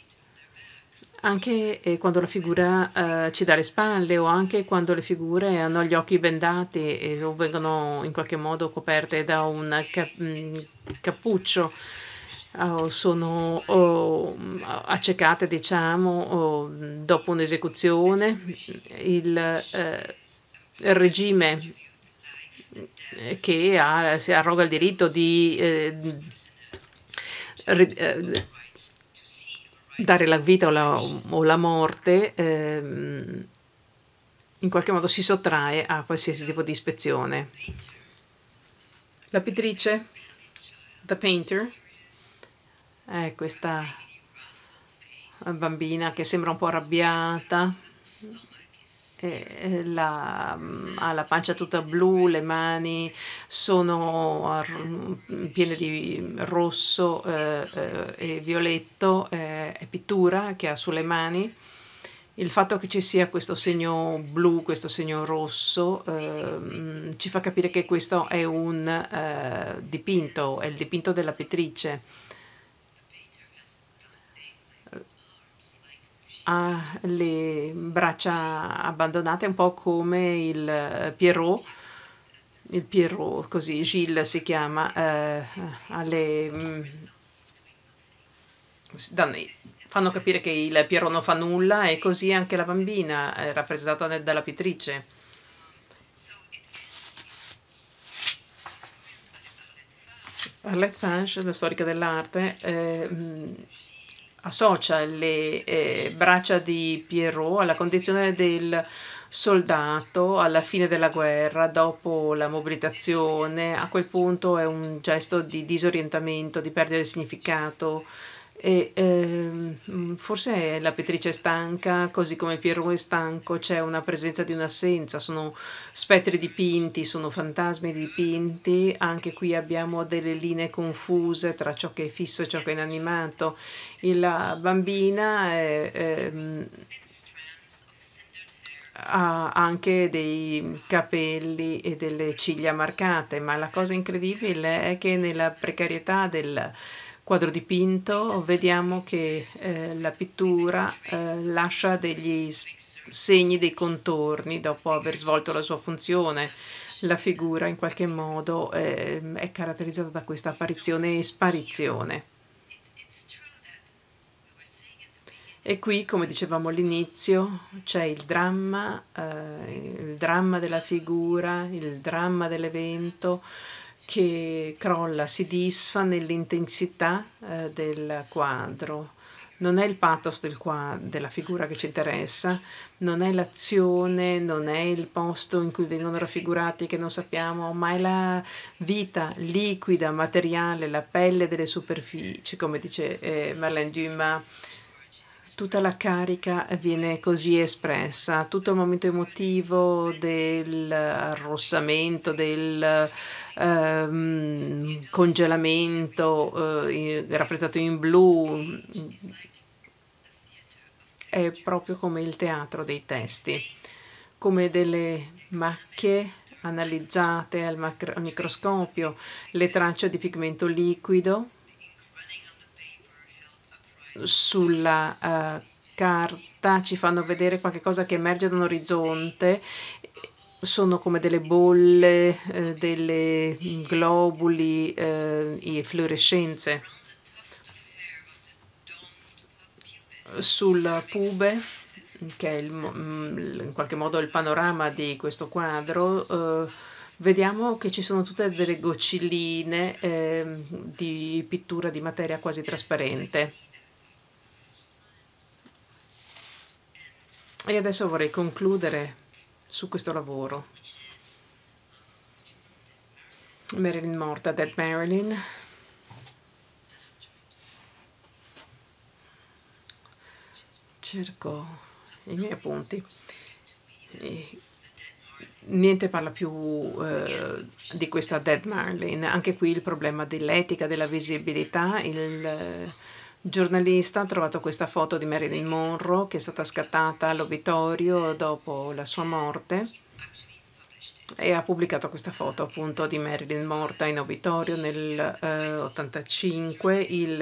anche quando la figura ci dà le spalle o anche quando le figure hanno gli occhi bendati o vengono in qualche modo coperte da un cappuccio. Sono accecate, diciamo, dopo un'esecuzione. Il regime che si arroga il diritto di dare la vita o la morte, in qualche modo si sottrae a qualsiasi tipo di ispezione. La pittrice, The Painter, è questa bambina che sembra un po' arrabbiata, ha la pancia tutta blu, le mani sono piene di rosso e violetto, è pittura che ha sulle mani. Il fatto che ci sia questo segno blu, questo segno rosso, ci fa capire che questo è un dipinto, è il dipinto della pittrice. Ha le braccia abbandonate, un po' come il Pierrot così, Gilles si chiama, fanno capire che il Pierrot non fa nulla e così anche la bambina è rappresentata dalla pittrice. Arlette Fange, la storica dell'arte, associa le braccia di Pierrot alla condizione del soldato alla fine della guerra, dopo la mobilitazione. A quel punto è un gesto di disorientamento, di perdita di significato. E forse la pittrice è stanca, così come Pierrot è stanco, c'è una presenza di un'assenza, sono spettri dipinti, sono fantasmi dipinti. Anche qui abbiamo delle linee confuse tra ciò che è fisso e ciò che è inanimato. La bambina ha anche dei capelli e delle ciglia marcate, ma la cosa incredibile è che nella precarietà del quadro dipinto vediamo che la pittura lascia degli segni, dei contorni dopo aver svolto la sua funzione. La figura in qualche modo è caratterizzata da questa apparizione e sparizione. E qui, come dicevamo all'inizio, c'è il dramma della figura, il dramma dell'evento che crolla, si disfa nell'intensità del quadro. Non è il pathos della figura che ci interessa, non è l'azione, non è il posto in cui vengono raffigurati che non sappiamo, ma è la vita liquida, materiale, la pelle delle superfici, come dice Marlène Dumas. Tutta la carica viene così espressa, tutto il momento emotivo dell'arrossamento, del congelamento rappresentato in blu, è proprio come il teatro dei testi, come delle macchie analizzate al microscopio, le tracce di pigmento liquido sulla carta ci fanno vedere qualcosa che emerge da un orizzonte, sono come delle bolle, delle globuli e fluorescenze. Sul pube che è in qualche modo il panorama di questo quadro, vediamo che ci sono tutte delle goccioline di pittura di materia quasi trasparente. E adesso vorrei concludere su questo lavoro. Marilyn morta, Dead Marilyn. Cerco i miei appunti. Niente parla più di questa Dead Marilyn. Anche qui il problema dell'etica, della visibilità. Il giornalista ha trovato questa foto di Marilyn Monroe che è stata scattata all'obitorio dopo la sua morte e ha pubblicato questa foto appunto di Marilyn morta in obitorio nel 85.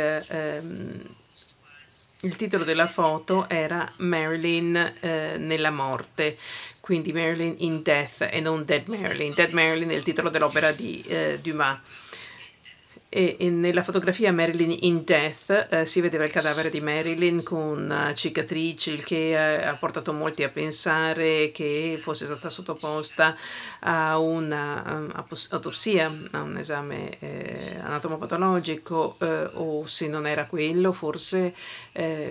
Il titolo della foto era Marilyn nella morte, quindi Marilyn in Death e non Dead Marilyn. Dead Marilyn è il titolo dell'opera di Dumas. E nella fotografia Marilyn in Death si vedeva il cadavere di Marilyn con cicatrici, il che ha portato molti a pensare che fosse stata sottoposta a un'autopsia, a un esame anatomopatologico, o se non era quello, forse c'è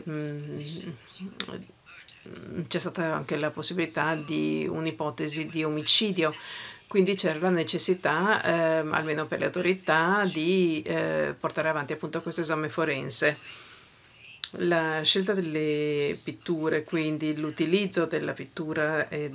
stata anche la possibilità di un'ipotesi di omicidio. Quindi c'era la necessità, almeno per le autorità, di portare avanti appunto questo esame forense. La scelta delle pitture, quindi l'utilizzo della pittura e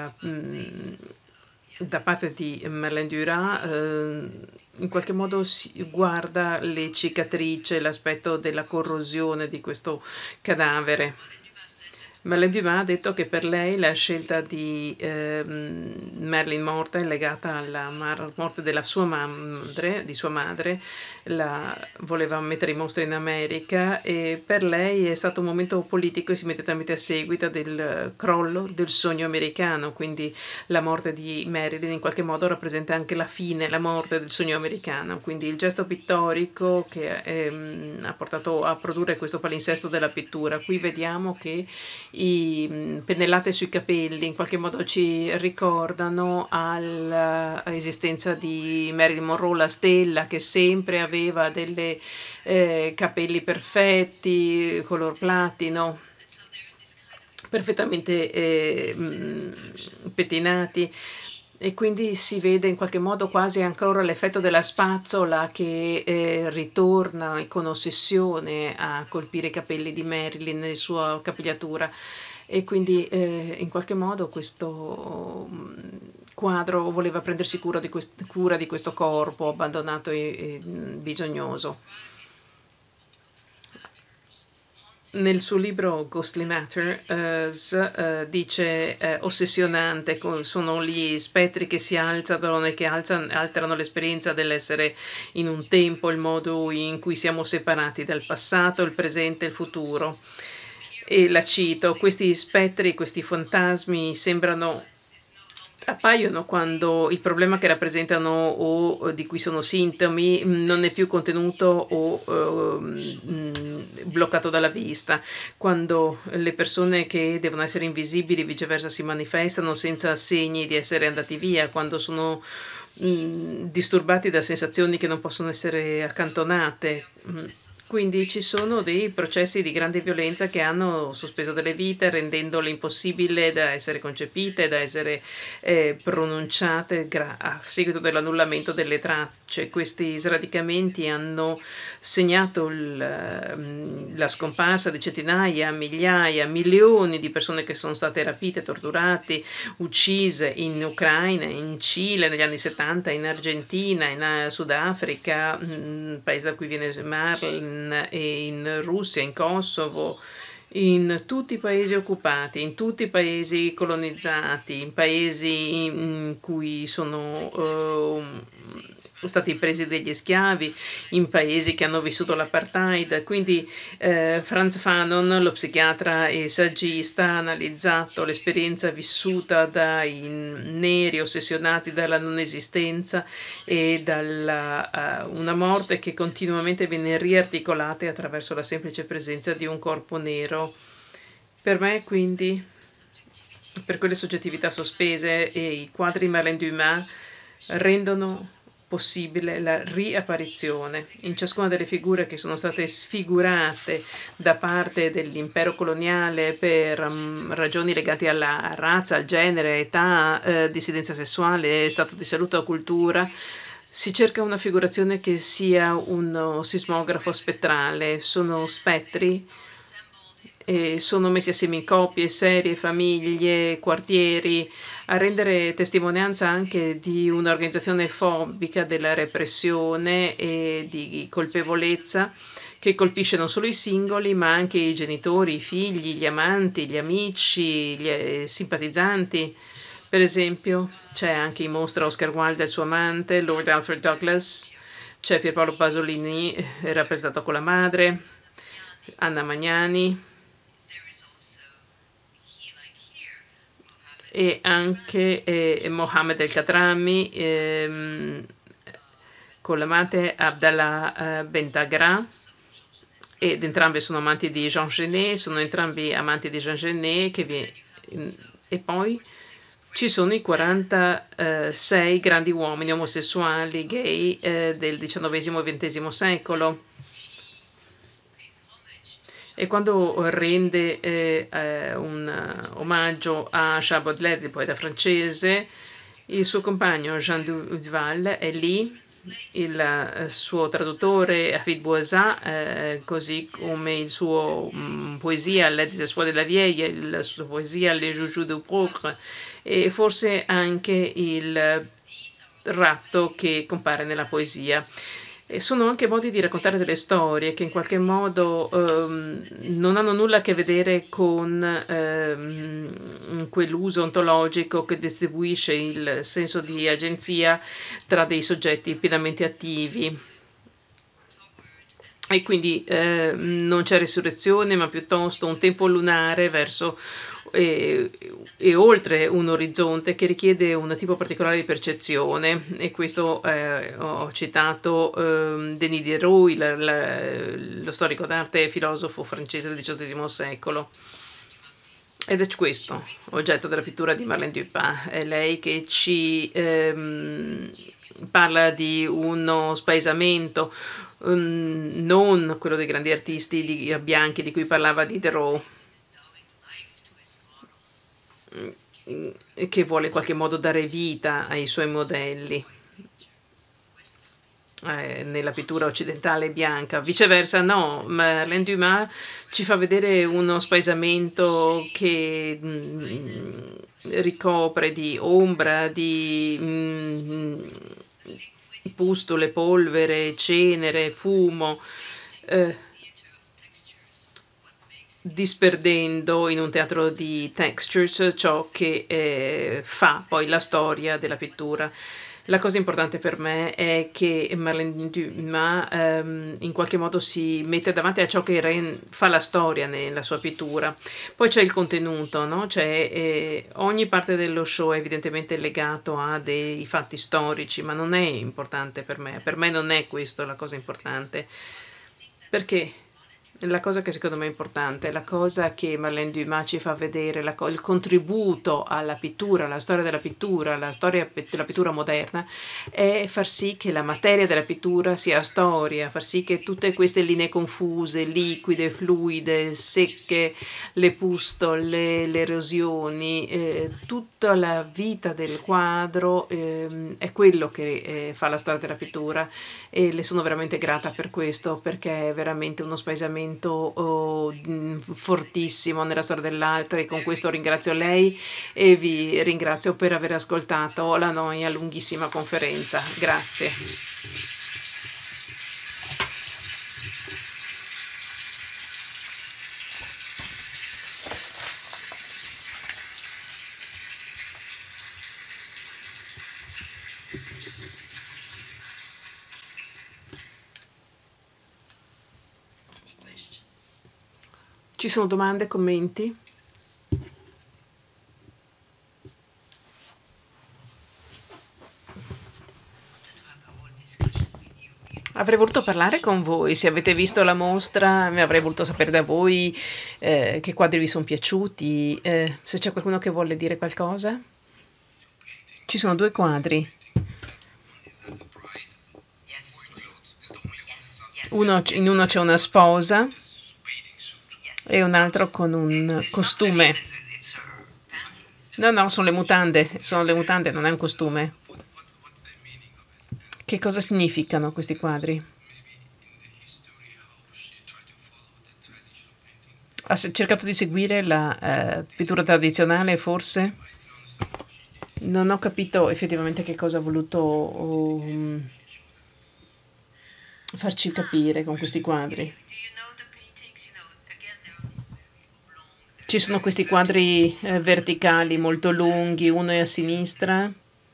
da parte di Marlene Duras, in qualche modo si guarda le cicatrici, l'aspetto della corrosione di questo cadavere. Marlene Dumas ha detto che per lei la scelta di Marilyn morta è legata alla morte della sua madre, voleva mettere in mostra in America, e per lei è stato un momento politico immediatamente a seguito del crollo del sogno americano, quindi la morte di Marilyn in qualche modo rappresenta anche la fine, la morte del sogno americano, quindi il gesto pittorico che ha portato a produrre questo palinsesto della pittura. Qui vediamo che i pennellate sui capelli in qualche modo ci ricordano all'esistenza di Marilyn Monroe, la stella che sempre aveva delle capelli perfetti, color platino, perfettamente pettinati. E quindi si vede in qualche modo quasi ancora l'effetto della spazzola che ritorna con ossessione a colpire i capelli di Marilyn nella sua capigliatura. E quindi in qualche modo questo quadro voleva prendersi cura di questo corpo abbandonato e bisognoso. Nel suo libro Ghostly Matter dice ossessionante, sono gli spettri che si alzano e che alterano l'esperienza dell'essere in un tempo, il modo in cui siamo separati dal passato, il presente e il futuro. E la cito: questi spettri, questi fantasmi appaiono quando il problema che rappresentano o di cui sono sintomi non è più contenuto o bloccato dalla vista, quando le persone che devono essere invisibili viceversa si manifestano senza segni di essere andati via, quando sono disturbati da sensazioni che non possono essere accantonate. Quindi ci sono dei processi di grande violenza che hanno sospeso delle vite, rendendole impossibili da essere concepite, da essere pronunciate a seguito dell'annullamento delle tracce. Questi sradicamenti hanno segnato la scomparsa di centinaia, migliaia, milioni di persone che sono state rapite, torturate, uccise in Ucraina, in Cile negli anni 70, in Argentina, in Sudafrica, paese da cui viene Marlene, e in Russia, in Kosovo, in tutti i paesi occupati, in tutti i paesi colonizzati, in paesi in cui sono stati presi degli schiavi, in paesi che hanno vissuto l'apartheid. Quindi Frantz Fanon, lo psichiatra e saggista, ha analizzato l'esperienza vissuta dai neri ossessionati dalla non esistenza e dalla una morte che continuamente viene riarticolata attraverso la semplice presenza di un corpo nero Per me, quindi, per quelle soggettività sospese, e i quadri di Marlène Dumas rendono possibile la riapparizione in ciascuna delle figure che sono state sfigurate da parte dell'impero coloniale per ragioni legate alla razza, al genere, età, dissidenza sessuale, stato di salute o cultura. Si cerca una figurazione che sia uno sismografo spettrale, sono spettri e sono messi assieme in coppie, serie, famiglie, quartieri, a rendere testimonianza anche di un'organizzazione fobica della repressione e di colpevolezza che colpisce non solo i singoli, ma anche i genitori, i figli, gli amanti, gli amici, gli simpatizzanti. Per esempio, c'è anche in mostra Oscar Wilde e il suo amante, Lord Alfred Douglas, c'è Pierpaolo Pasolini, rappresentato con la madre, Anna Magnani, e anche Mohammed El-Khadrami, con l'amante Abdallah Bentagra, ed entrambi sono amanti di Jean Genet, sono entrambi amanti di Jean Genet, e poi ci sono i 46 grandi uomini omosessuali, gay, del XIX e XX secolo. E quando rende un omaggio a Charles Baudelaire, il poeta francese, il suo compagno Jean Duval è lì, il suo traduttore Hafid Bouazza, così come il suo poesia Les désespoirs de la vieille, la sua poesia Les joujoux du pauvre, e forse anche il ratto che compare nella poesia. E sono anche modi di raccontare delle storie che in qualche modo non hanno nulla a che vedere con quell'uso ontologico che distribuisce il senso di agenzia tra dei soggetti pienamente attivi. E quindi non c'è risurrezione, ma piuttosto un tempo lunare verso e oltre un orizzonte che richiede un tipo particolare di percezione. E questo ho citato Denis Diderot, lo storico d'arte e filosofo francese del XVIII secolo. Ed è questo oggetto della pittura di Marlène Dumas. È lei che ci parla di uno spaesamento, non quello dei grandi artisti bianchi di cui parlava Diderot, che vuole in qualche modo dare vita ai suoi modelli nella pittura occidentale bianca. Viceversa no, Marlène Dumas ci fa vedere uno spaesamento che ricopre di ombra, di pustole, polvere, cenere, fumo, disperdendo in un teatro di textures ciò che fa poi la storia della pittura. La cosa importante per me è che Marlène Dumas in qualche modo si mette davanti a ciò che fa la storia nella sua pittura. Poi c'è il contenuto, no? Ogni parte dello show è evidentemente legato a dei fatti storici, ma non è importante per me. Per me non è questo la cosa importante. Perché? La cosa che secondo me è importante, la cosa che Marlène Dumas ci fa vedere, il contributo alla pittura, alla storia della pittura, alla storia della pittura moderna, è far sì che la materia della pittura sia storia, far sì che tutte queste linee confuse, liquide, fluide, secche, le pustole, le erosioni, tutta la vita del quadro è quello che fa la storia della pittura, e le sono veramente grata per questo, perché è veramente uno spaesamento fortissimo nella storia dell'arte. E con questo ringrazio lei e vi ringrazio per aver ascoltato la mia lunghissima conferenza. Grazie. Ci sono domande, commenti? avrei voluto parlare con voi. Se avete visto la mostra, mi avrei voluto sapere da voi che quadri vi sono piaciuti. Se c'è qualcuno che vuole dire qualcosa. Ci sono due quadri. In uno c'è una sposa e un altro con un costume. No, no, sono le mutande, non è un costume. Che cosa significano questi quadri? Ha cercato di seguire la pittura tradizionale, forse? Non ho capito effettivamente che cosa ha voluto farci capire con questi quadri. Ci sono questi quadri verticali molto lunghi, uno è a sinistra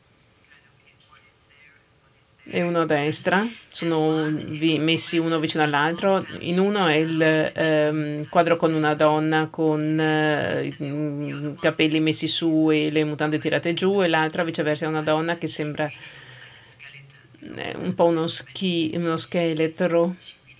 e uno a destra, sono messi uno vicino all'altro. In uno è il quadro con una donna con i capelli messi su e le mutande tirate giù, e l'altra viceversa è una donna che sembra un po' uno scheletro.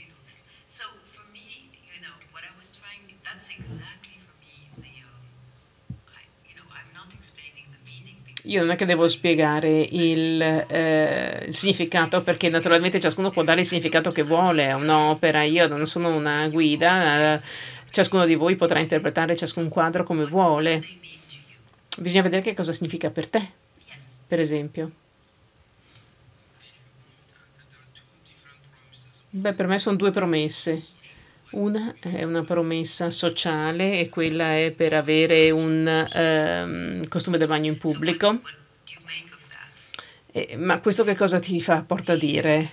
Io non è che devo spiegare il significato, perché naturalmente ciascuno può dare il significato che vuole a un'opera. Io non sono una guida, ciascuno di voi potrà interpretare ciascun quadro come vuole. Bisogna vedere che cosa significa per te, per esempio. Beh, per me sono due promesse. Una è una promessa sociale e quella è per avere un costume da bagno in pubblico. Ma questo che cosa porta a dire?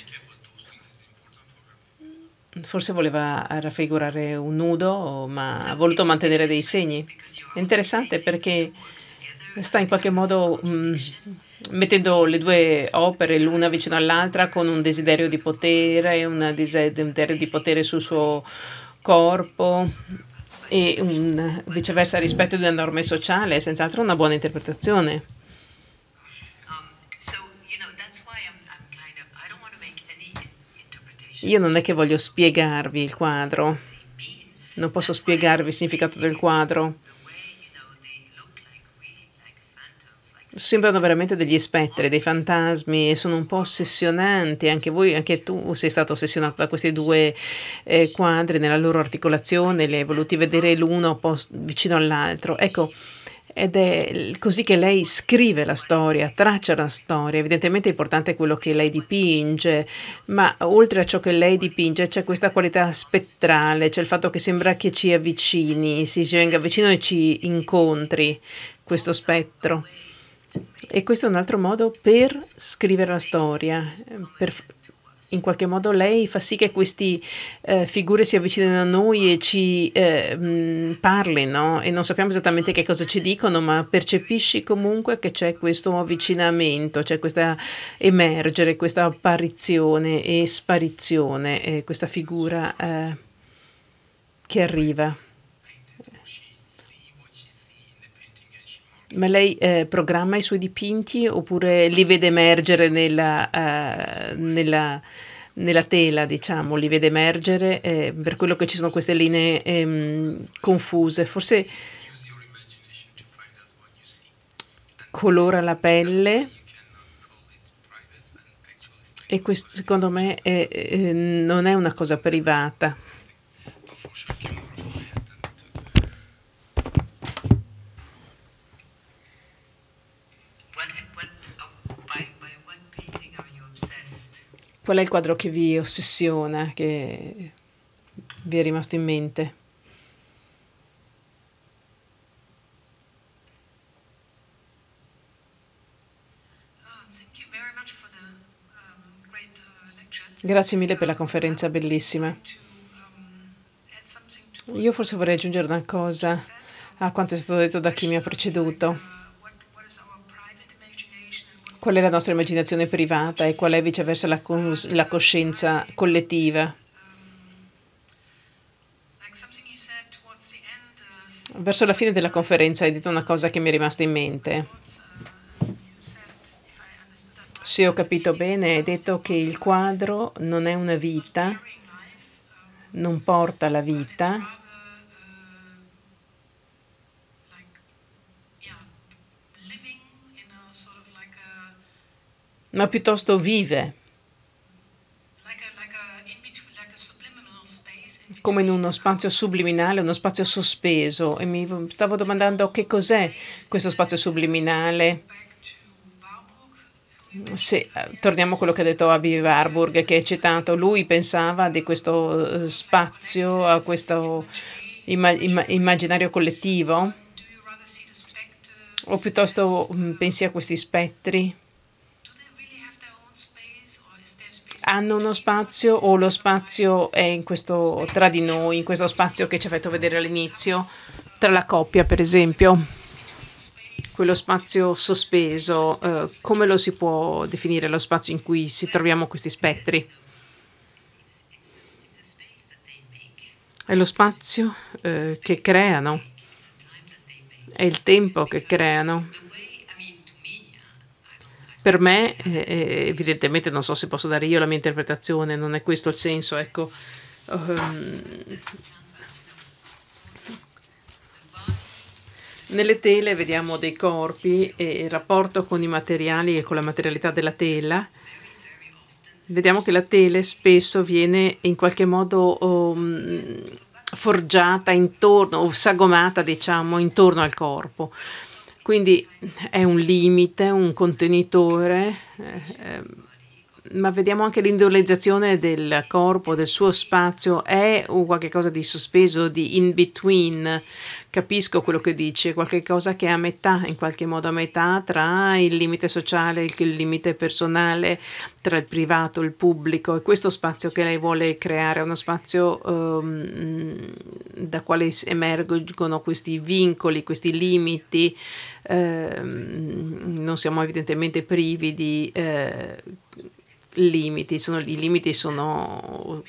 Forse voleva raffigurare un nudo, ma ha voluto mantenere dei segni. È interessante perché sta in qualche modo mettendo le due opere l'una vicino all'altra con un desiderio di potere, un desiderio di potere sul suo corpo e viceversa rispetto di una norma sociale. È senz'altro una buona interpretazione. Io non è che voglio spiegarvi il quadro, non posso spiegarvi il significato del quadro. Sembrano veramente degli spettri, dei fantasmi, e sono un po' ossessionanti. Anche voi, anche tu sei stato ossessionato da questi due quadri nella loro articolazione, li hai voluti vedere l'uno vicino all'altro. Ecco, ed è così che lei scrive la storia, traccia la storia. Evidentemente è importante quello che lei dipinge, ma oltre a ciò che lei dipinge c'è questa qualità spettrale, c'è il fatto che sembra che ci avvicini, si venga vicino e ci incontri questo spettro. E questo è un altro modo per scrivere la storia. In qualche modo lei fa sì che queste figure si avvicinino a noi e ci parlino, e non sappiamo esattamente che cosa ci dicono, ma percepisci comunque che c'è questo avvicinamento, c'è questa emergere, questa apparizione e sparizione, questa figura che arriva. Ma lei programma i suoi dipinti oppure li vede emergere nella tela, diciamo, li vede emergere per quello che ci sono queste linee confuse? Forse colora la pelle, e questo secondo me non è una cosa privata. Qual è il quadro che vi ossessiona, che vi è rimasto in mente? Grazie mille per la conferenza bellissima. Io forse vorrei aggiungere una cosa a quanto è stato detto da chi mi ha preceduto. Qual è la nostra immaginazione privata e qual è viceversa la coscienza collettiva? Verso la fine della conferenza hai detto una cosa che mi è rimasta in mente. Se ho capito bene, hai detto che il quadro non è una vita, non porta la vita, ma piuttosto vive, come in uno spazio subliminale, uno spazio sospeso. E mi stavo domandando che cos'è questo spazio subliminale. Se torniamo a quello che ha detto Aby Warburg, che hai citato, lui pensava di questo spazio, a questo immaginario collettivo, o piuttosto pensi a questi spettri? Hanno uno spazio o lo spazio è in questo, tra di noi, in questo spazio che ci ha fatto vedere all'inizio, tra la coppia, per esempio? Quello spazio sospeso, come lo si può definire lo spazio in cui si troviamo questi spettri? È lo spazio che creano, è il tempo che creano. Per me, evidentemente non so se posso dare io la mia interpretazione, non è questo il senso, ecco. Nelle tele vediamo dei corpi e il rapporto con i materiali e con la materialità della tela. Vediamo che la tela spesso viene in qualche modo forgiata intorno, o sagomata, diciamo, intorno al corpo. Quindi è un limite, un contenitore, ma vediamo anche l'indolenzzazione del corpo, del suo spazio, è un qualche cosa di sospeso, di in between. Capisco quello che dice, qualche cosa che è a metà, in qualche modo a metà tra il limite sociale e il limite personale, tra il privato e il pubblico. E questo spazio che lei vuole creare è uno spazio da quale emergono questi vincoli, questi limiti. Non siamo evidentemente privi di limiti, i limiti sono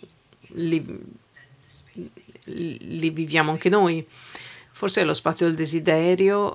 li viviamo anche noi. Forse lo spazio del desiderio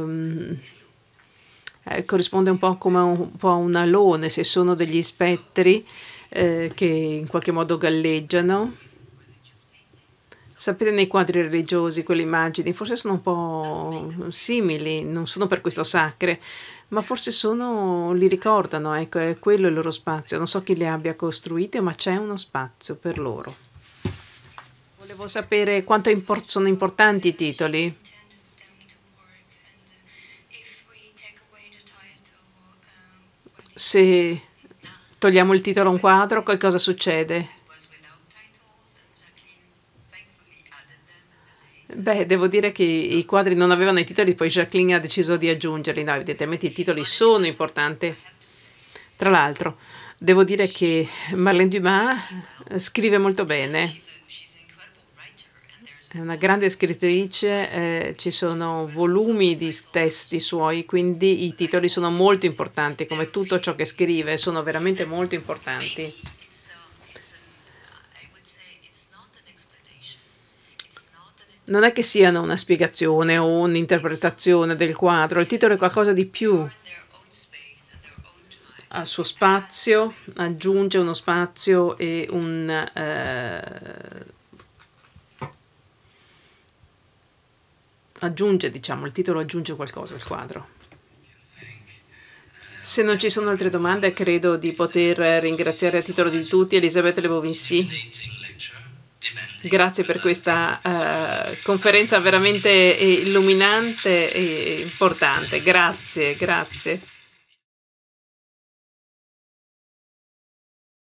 corrisponde un po' come un po' a un alone, se sono degli spettri che in qualche modo galleggiano. Sapete, nei quadri religiosi quelle immagini forse sono un po' simili, non sono per questo sacre, ma forse li ricordano, ecco, è quello il loro spazio. Non so chi li abbia costruiti, ma c'è uno spazio per loro. Volevo sapere quanto sono importanti i titoli. Se togliamo il titolo a un quadro, che cosa succede? Beh, devo dire che i quadri non avevano i titoli, poi Jacqueline ha deciso di aggiungerli. No, evidentemente i titoli sono importanti. Tra l'altro, devo dire che Marlene Dumas scrive molto bene. È una grande scrittrice, ci sono volumi di testi suoi, quindi i titoli sono molto importanti, come tutto ciò che scrive, sono veramente molto importanti. Non è che siano una spiegazione o un'interpretazione del quadro, il titolo è qualcosa di più. Al suo spazio, aggiunge uno spazio e aggiunge, diciamo, il titolo aggiunge qualcosa al quadro. Se non ci sono altre domande, credo di poter ringraziare a titolo di tutti Elisabeth Le Bovinci. Grazie per questa conferenza veramente illuminante e importante. Grazie, grazie.